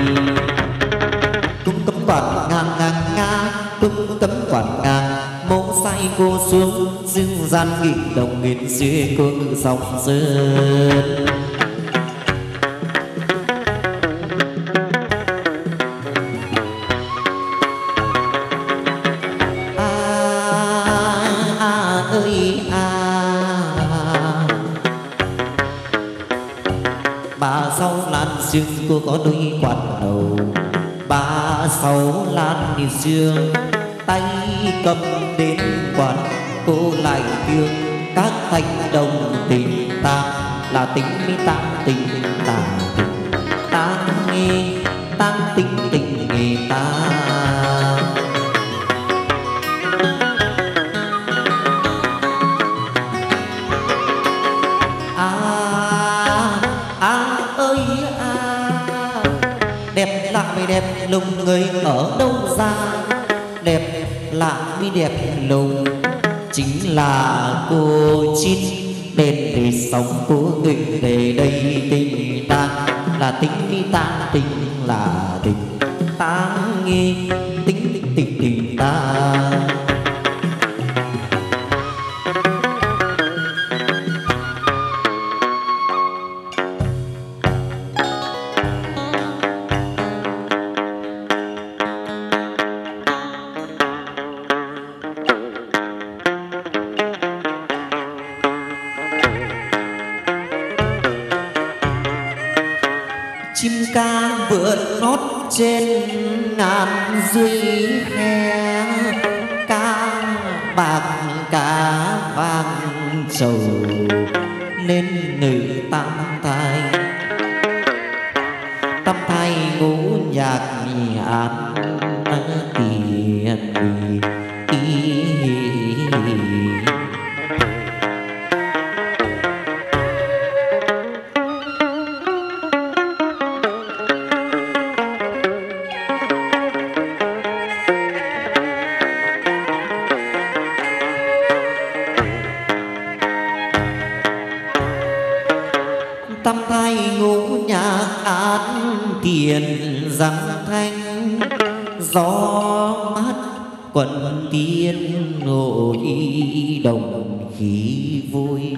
cung cấm quản ngang ngang nga cung cấm quản ngang mẫu sai cô xuống dương gian nghị đồng nghìn xuyên cô ngự dòng sơn bà sau lan dương cô có đôi quạt đầu bà sau lan thì dương tay cầm đến quạt cô lại thương các thanh đồng tình ta là tính mi tăng tình ta tăng nghe tăng tình tình nghe ta đẹp lạ mới đẹp lùng người ở đâu ra đẹp lạ mới đẹp lùng chính là cô chín đền để sống của người về đây tình ta là tính mi ta tình là tình ta nghe tính tình tình ta chim ca vượt nót trên ngàn dưới he ca bạc cá vàng trầu nên ngự tam thai ngũ nhạc nhàn tiền tam thai ngũ nhạc án tiền răng thanh gió mát quần tiên nội đồng khi vui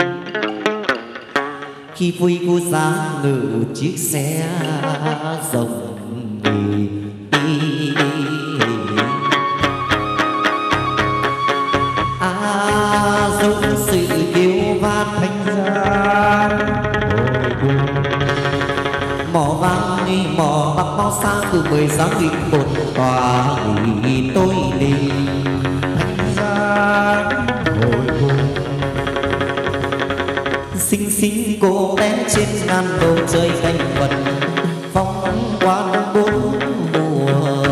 cô ra ngự chiếc xe rồng giống sự kêu van thanh gian mỏ vang đi mỏ bạc bao xa từ 10 giáo vị một tòa nghỉ tôi đi thanh gian hồi cùng xinh xinh cô bé trên ngàn bầu trời cánh vật phong quang bốn mùa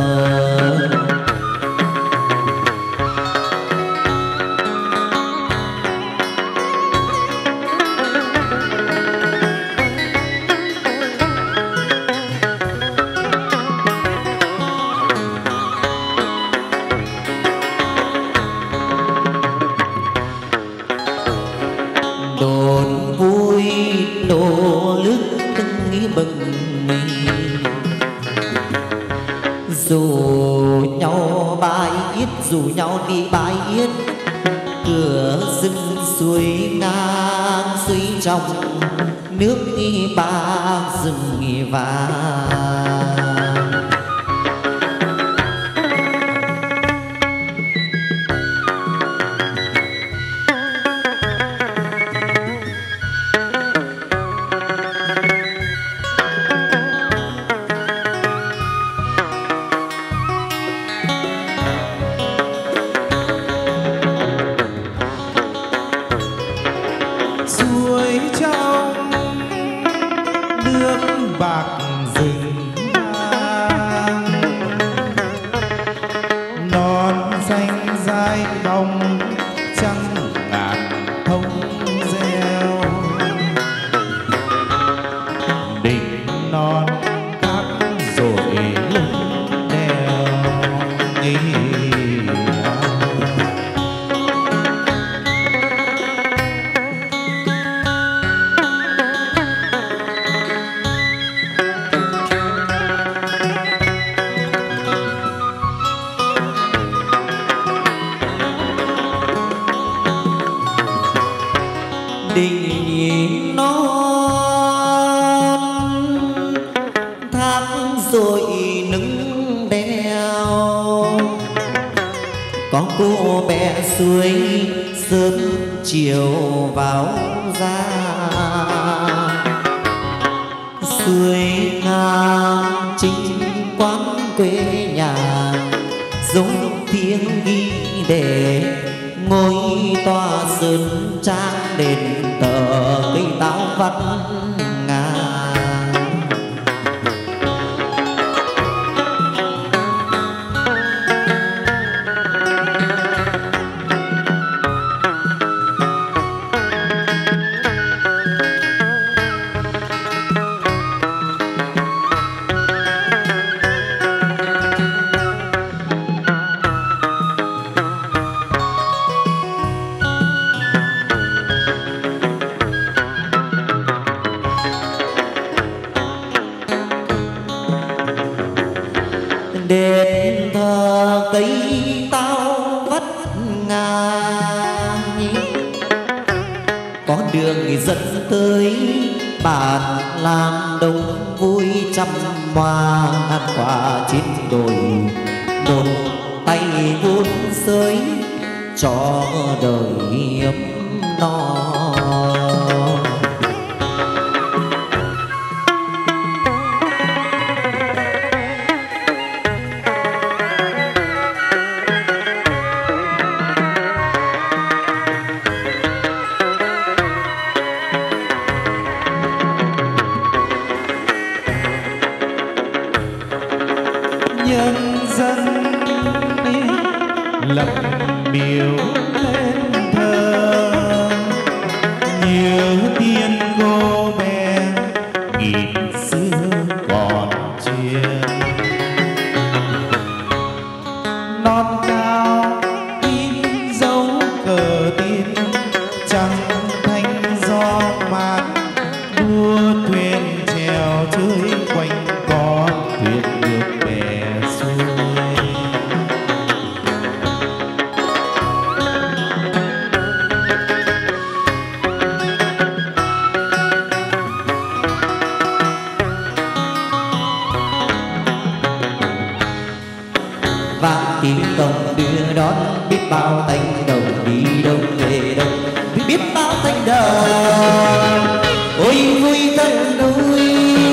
đồn vui nổ lức nghĩ bừng dù nhau bãi yết dù nhau đi bãi yết cửa rừng suối ngang suối trong nước đi bạc rừng vàng bạc rừng vàng non xanh dai bóng trăng ngàn thông reo non thác rồi nứng đeo, có cô bé suối sớm chiều vào ra, suối ngang chính quán quê nhà, giống tiếng ghi để ngôi tòa sơn trang đền tờ cây táo vắt ngàn. Đền thờ cây táo vắt ngang, có đường dẫn tới bản làm đông vui trăm hoa ngàn quả trên đồi, một tay vun sới cho đời ấm no. Nhân dân lập miếu lên thờ, nhiều tiên cô bé nghìn xưa còn truyền, non cao in dấu cờ tin, trăng thanh gió mát đua thuyền chèo chơi quanh con thuyền nước bè xuôi. Vang tiếng cồng đưa đón biết bao thanh đồng đi đâu về đâu, biết bao thanh đồng ôi vui thân đôi.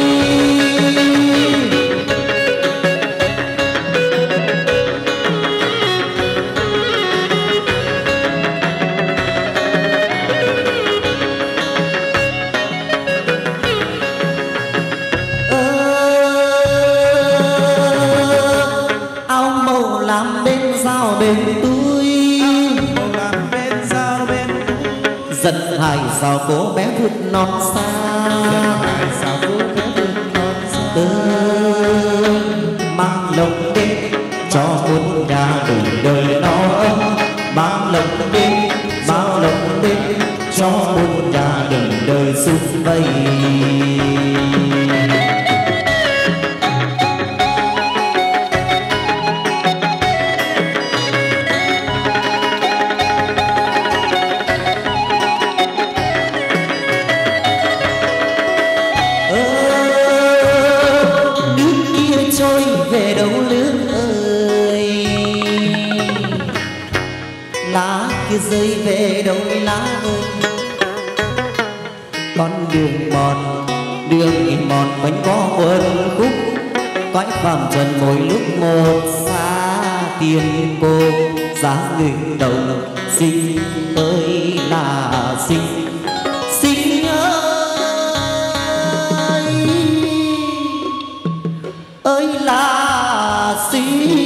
Áo màu làm bên giao bên tôi, Làm bên giao bên dần hải sao cô bé vượt non xa, tại sao cứ thế vươn non xa. Mang lộc đến cho muôn nhà đủ đời nó ấm, mang lộc đến cho muôn nhà đủ đời sum vầy. Trôi về đâu lương ơi, lá kia rơi về đâu lá ơi, con đường mòn quanh có uốn khúc, cõi phàm trần mỗi lúc một xa tiền cô, giá người đầu sinh ơi là sinh ơi là sinh.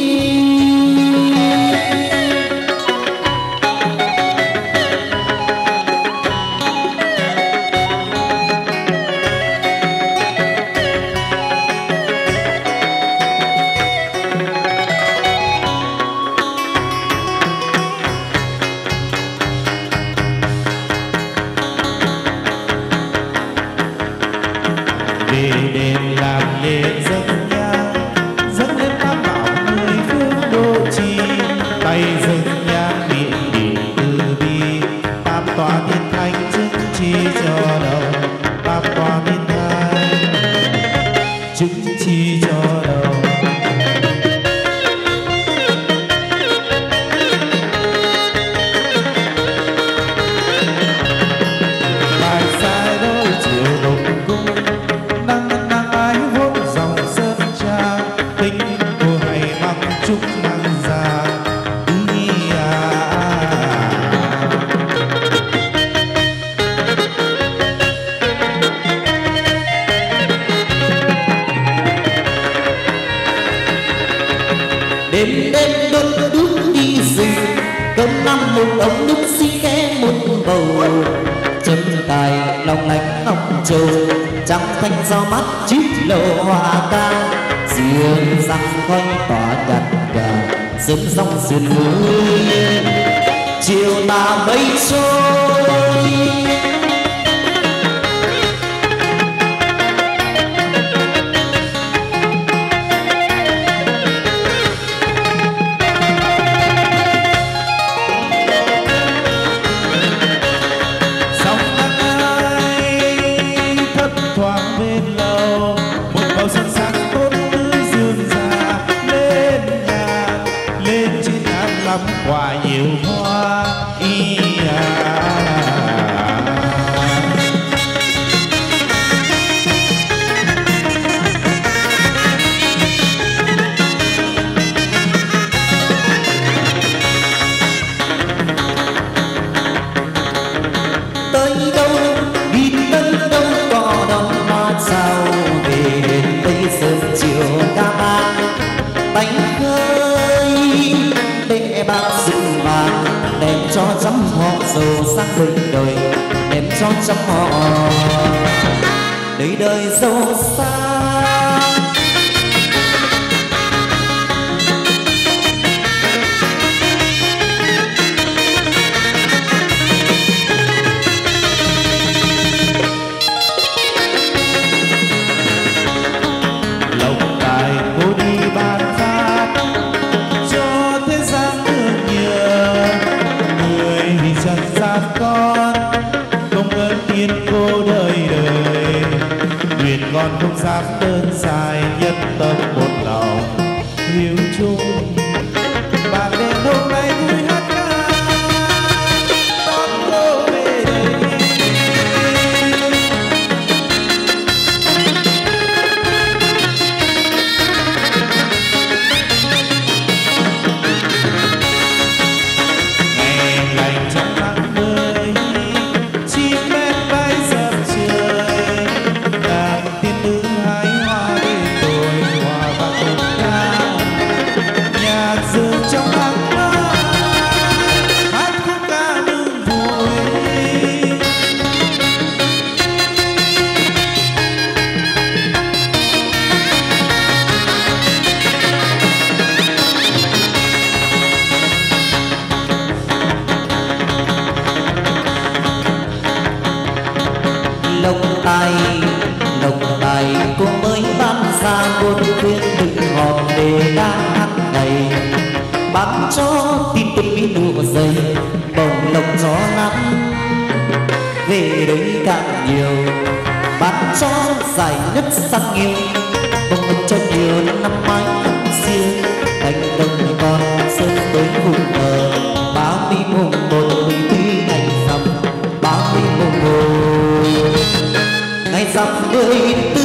Về đền làm lễ dâng nhang, dâng lên tam bảo người phương đô chi, tay dâng nhang miệng niệm từ bi, tam tòa thiên thánh chứng chi cho đời. chứng chi cho đầu. Bài sai đôi chiều đồng cung, nắng nắng ái hốt dòng sơn trang, tình của hay mặc trúc nắng già. Đêm đêm đốt đốt đi rừng, cơm năm một ống nước xí ghé một bầu, chân tài lòng lánh ngọc trầu, trắng thanh do mắt chít lộ hoa ca, riêng răng quanh tỏa nhạt cả sớm sông sườn núi, chiều tà mây trôi. Quả nhiều hoa y tới đâu đi tới đâu có đâu mà sao về đến tây sớm chiều ca ban bánh khơi để bác rừng vàng đem cho chấm họ giàu sắc đời đời, đem cho chấm họ đời đời giàu sang. lòng tài cô đi ban phát cho thế gian thương nhớ, người vì trần gian con công ơn tiên cô đời đời, nguyện con không dám đơn dài, nhất tâm một lòng hiếu chung. Bạn đêm hôm nay vui hát ca đón cô về đây. Ngày lành trong nắng mới, chim én bay dập trời, đàn tiên nữ hái hoa để tôi hòa vào cùng ca. Nhạc dương trong nắng mai, hát khúc ca mừng vui. Lộc tài cô mới ban ra buôn khuyên đừng họp để đang hát ngày, bán cho tin tức bí nụ dày bồng lộc gió nắng về đấy càng nhiều, bán cho giải nhất sang yêu bồng lộc cho nhiều năm mái năm riêng, thành đồng còn sơn tới cùng mờ 30 mùng một tuy ngày rằm 30 mùng một ngày rằm 14.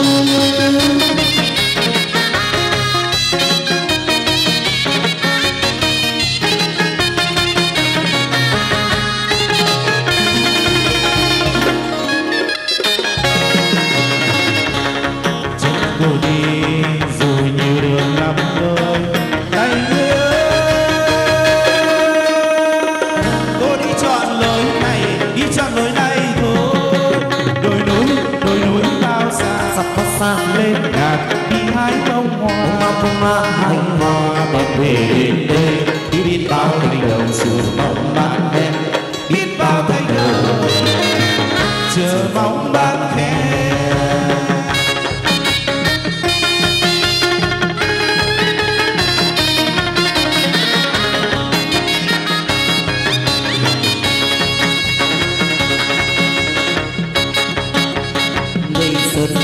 Cô đi dù nhiều đường lắm đôi tay cô đi chọn lối này thôi, đồi núi bao xa Sắp có sang lên nhạc đi hái bông hoa hành hoa bóng về đến đây, biết bao thành đồng sự mong bán em, biết bao thành đồng chờ mong bán khen.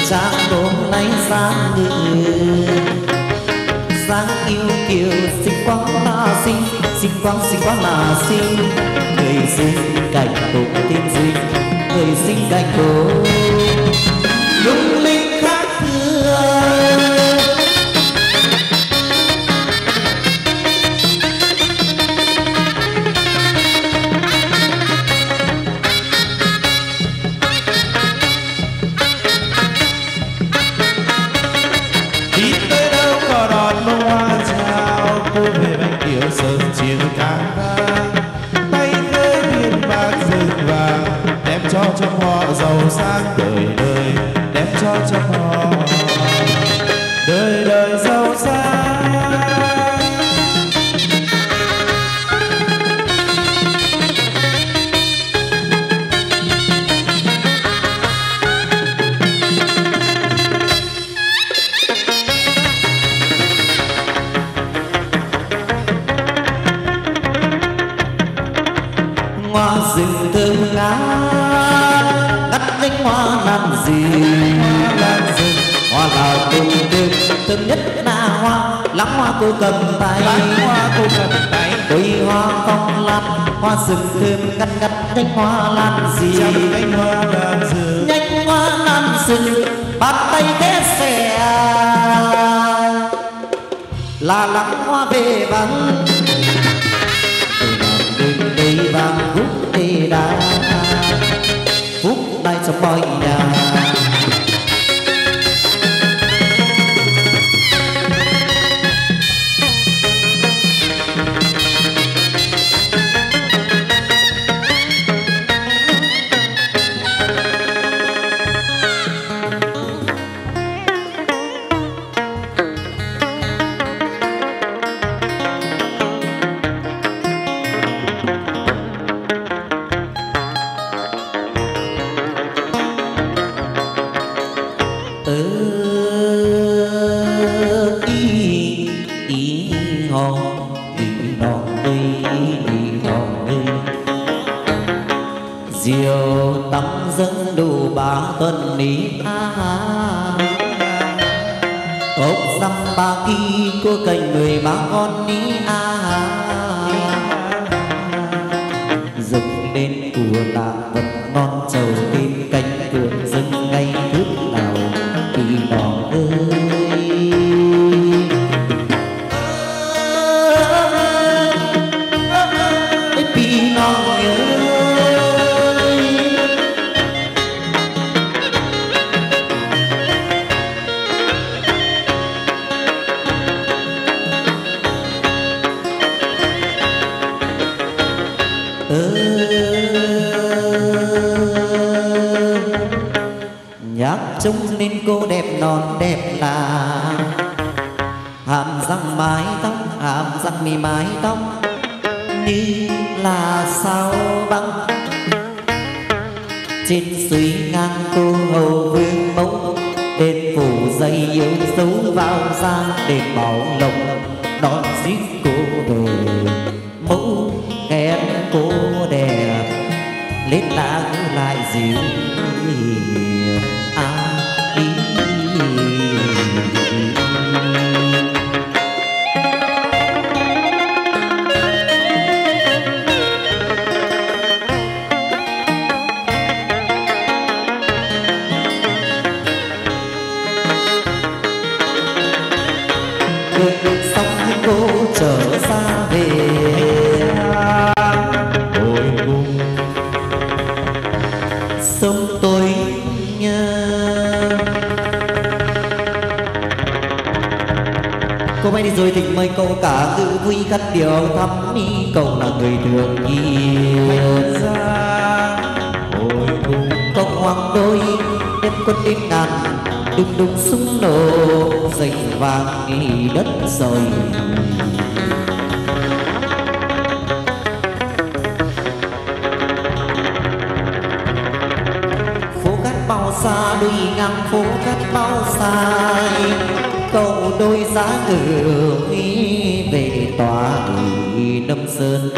trang đốm lấy sáng ngự sáng yêu kiều xinh quá là xinh xinh quá là xinh người sinh cảnh tổ tiên duyên người sinh cảnh tổ lung linh khác thường. đi tới đâu có đón bông hoa chào cô về bánh kiệu sớm chiều cạn vàng tay với viên bạc rực vàng đem cho trong họ giàu sang đời đời đem cho trong họ đời đời giàu sang. Hoa rừng thơm ngát ngắt cánh hoa làm gì hoa là cùng đêm thơm nhất là hoa lắng hoa cô cầm tay đôi hoa phong lan hoa rừng thơm ngắt ngắt cánh hoa lan gì nhánh hoa lan rừng bàn tay té xẻ là lắng hoa về vắng đi vàng phút đi đá phút đây trong bòi nhà diều tắm dẫn đủ ba tuần ní ốc dăm ba kỳ cô cành người ba con ní dựng lên của làng vật non trầu tin cánh vườn dâng ngay nước nào kỳ đỏ ơi pi nó nhạc trông nên cô đẹp non đẹp là hàm răng mái tóc hàm răng mi mái tóc như là sao băng trên suối ngang cô hầu vương mẫu đền phủ dây yêu dấu vào giang đền bảo lộc đón giết cô về mẫu khen cô đẹp lên ta lại dịu xong cô trở ra về hồi cung sông tôi cô bay đi rồi thỉnh mời cậu cả ngự vui cắt điều thắm mi cậu là người thường yêu hồi cung cậu hoàng đôi đem quân đến ngàn đùng đùng súng nổ dành vàng nghỉ đất rồi phố cát bao xa đôi ngang phố cát bao xa cậu đôi giá ngự về tòa Nâm Sơn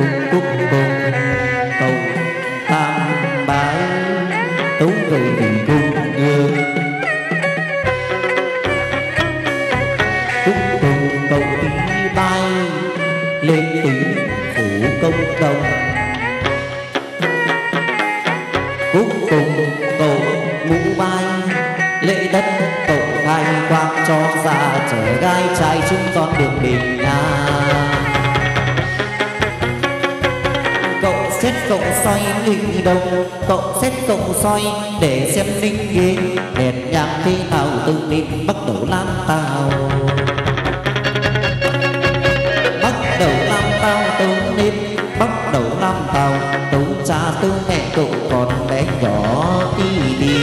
cúc cùng cầu tam bái tú cười tình cung hương cúc cùng cầu tí bay lên tiếng phủ công đồng cúc cùng cầu ngũ bay lễ đất cầu khai quang cho già trẻ gái trai chúng con đường bình an cậu xét cậu soi linh đông cậu xét cậu soi để xem linh ghế đèn nhang thế nào tự niệm bắt đầu lan tàu bắt đầu lan tàu tự niệm bắt đầu lan tàu tú cha tú mẹ cậu còn bé nhỏ tí đi.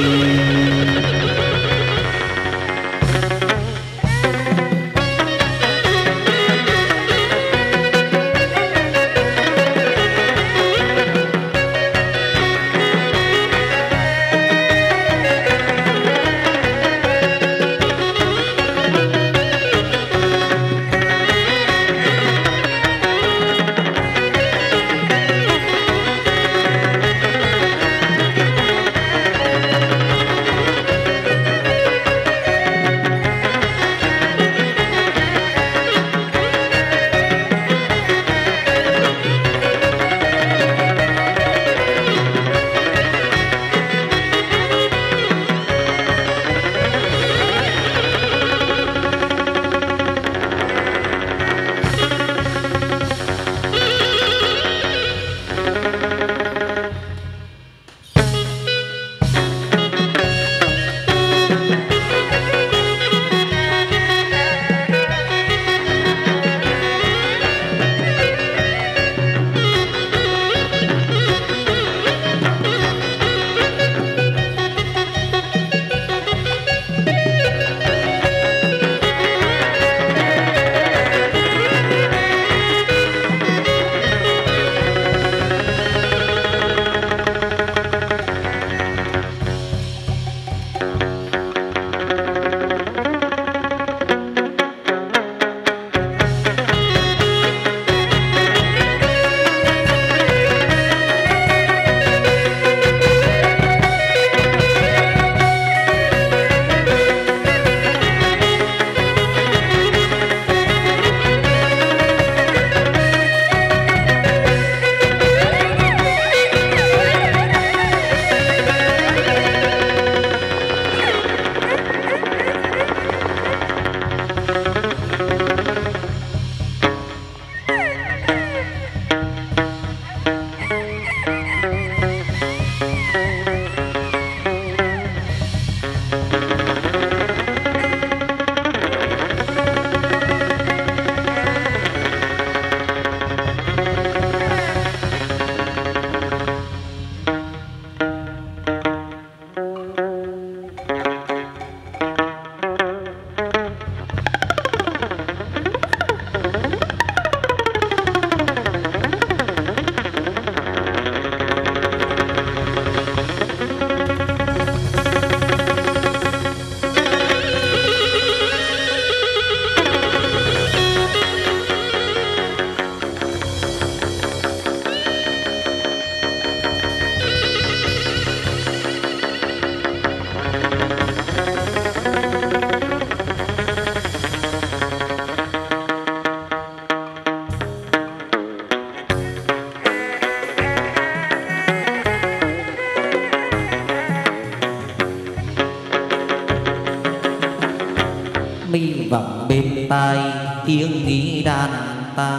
mi vọng bên tai tiếng nghĩ đàn ta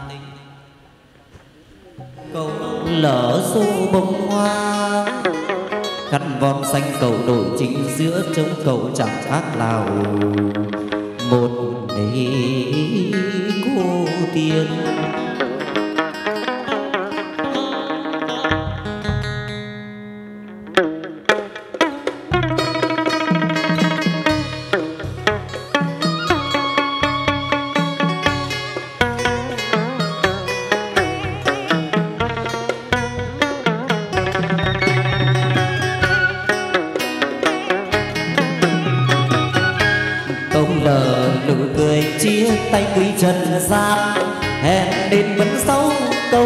cầu lỡ xô bông hoa khăn von xanh cầu nổi chính giữa trông cầu chẳng khác nào một đấy cô tiên. Không ngờ nụ cười chia tay quý trần gian hẹn đến vẫn sau câu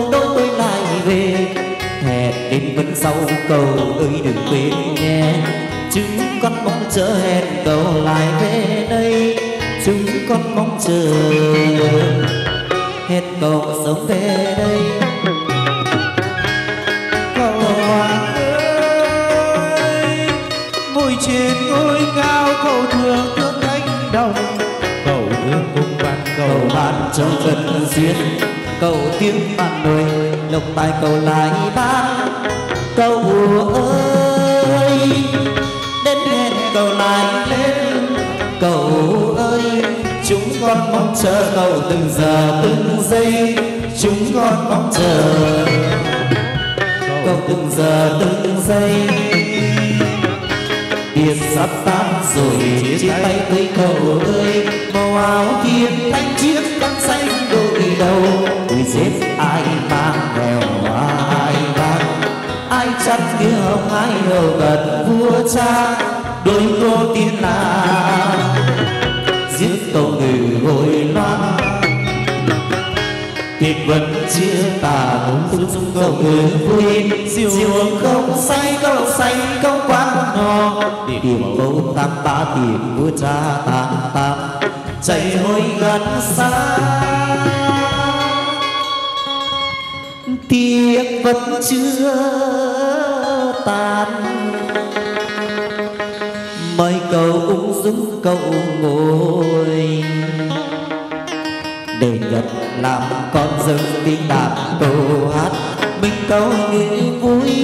sau cầu ơi đừng quên nhé. Chúng con mong chờ hẹn cầu lại về đây. Chúng con mong chờ hẹn cầu sống về đây. Cầu Hoàng ơi, ngồi trên ngôi cao cầu thương thương cánh đồng. Cầu thương cùng bạn Cầu bạn cho cần duyên, cầu tiếng bạn nuôi lộc tài cầu lại ban. Cầu ơi đến hẹn cầu lại lên. Cầu ơi chúng con mong chờ cầu từng giờ từng giây. Chúng con mong chờ cầu từng giờ từng giây. Tiệc sắp tan rồi chia tay với cầu ơi. Màu áo thiên thanh chiếc khăn xanh đội đầu. Ôi xếp ai mang nghèo ai vang. Ai chắt kia hồng ai đầu gần vua cha. Đôi cô tiên là giết cầu ngừ hồi loan. Tiệc vẫn chưa tà tung tung cầu ngừ vui. Diều không say câu xanh câu quán hò. Tiệc bầu tam ba tiệc vua cha tam tam. Chạy hôi gần xa. Tiệc vẫn chưa tàn. Mời cầu ung dung cầu ngồi. Để Nhật làm con dâng tiếng đàn câu hát. Mình câu nghĩ vui.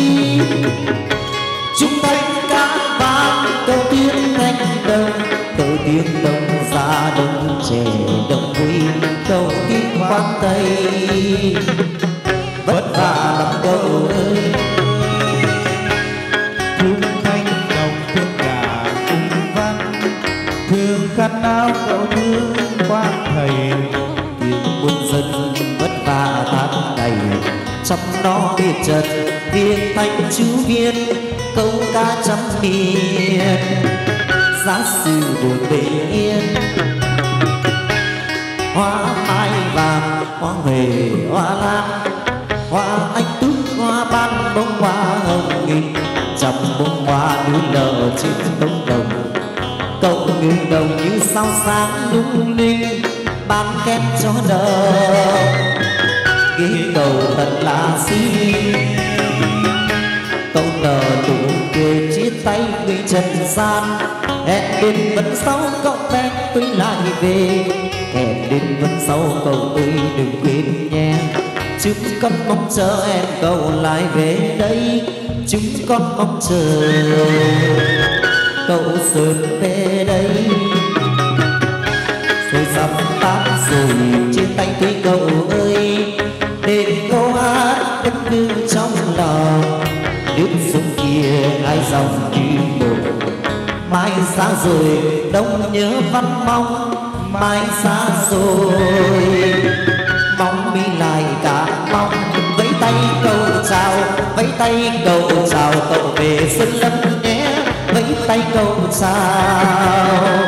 Chúng thanh ca vang câu tiếng thanh đồng. Câu tiếng đông ra đông trẻ đông vui. Câu tiếng khoan tây vất vả lắm câu ơi. thương thanh đồng thương cả cung văn. Thương khăn áo cậu thương quan thầy. Tiếng quân dân vất vả tháng ngày. Trong nó biết trật việc thanh chú viên. Câu ca trăm miền giá sư đường bình yên. Hoa mai vàng hoa huệ hoa lan. Hoa anh tước hoa ban bông hoa hồng nghìn. Trăm bông hoa núi nở trên cánh đồng. Cậu ngư đồng như sao sáng lung linh. Ban kép cho đời ghế cầu thật là xinh. Câu nở tủ cười chia tay người trần gian. Hẹn đến vẫn sau cậu bé tôi lại về. Hẹn đến vẫn sau cậu ơi đừng quên nhé. Chúng con mong chờ em cậu lại về đây. Chúng con mong chờ cậu sớm về đây. Rồi sắp tan rồi chia tay với cậu ơi. Để câu hát vẫn cứ trong lòng. Nước sông kia hai dòng như một. Mai xa rồi đông nhớ văn mong. Mai xa rồi mong mi lại cả mong. Vẫy tay cầu chào, vẫy tay cầu chào cậu về sân lâm nhé. Vẫy tay cầu chào.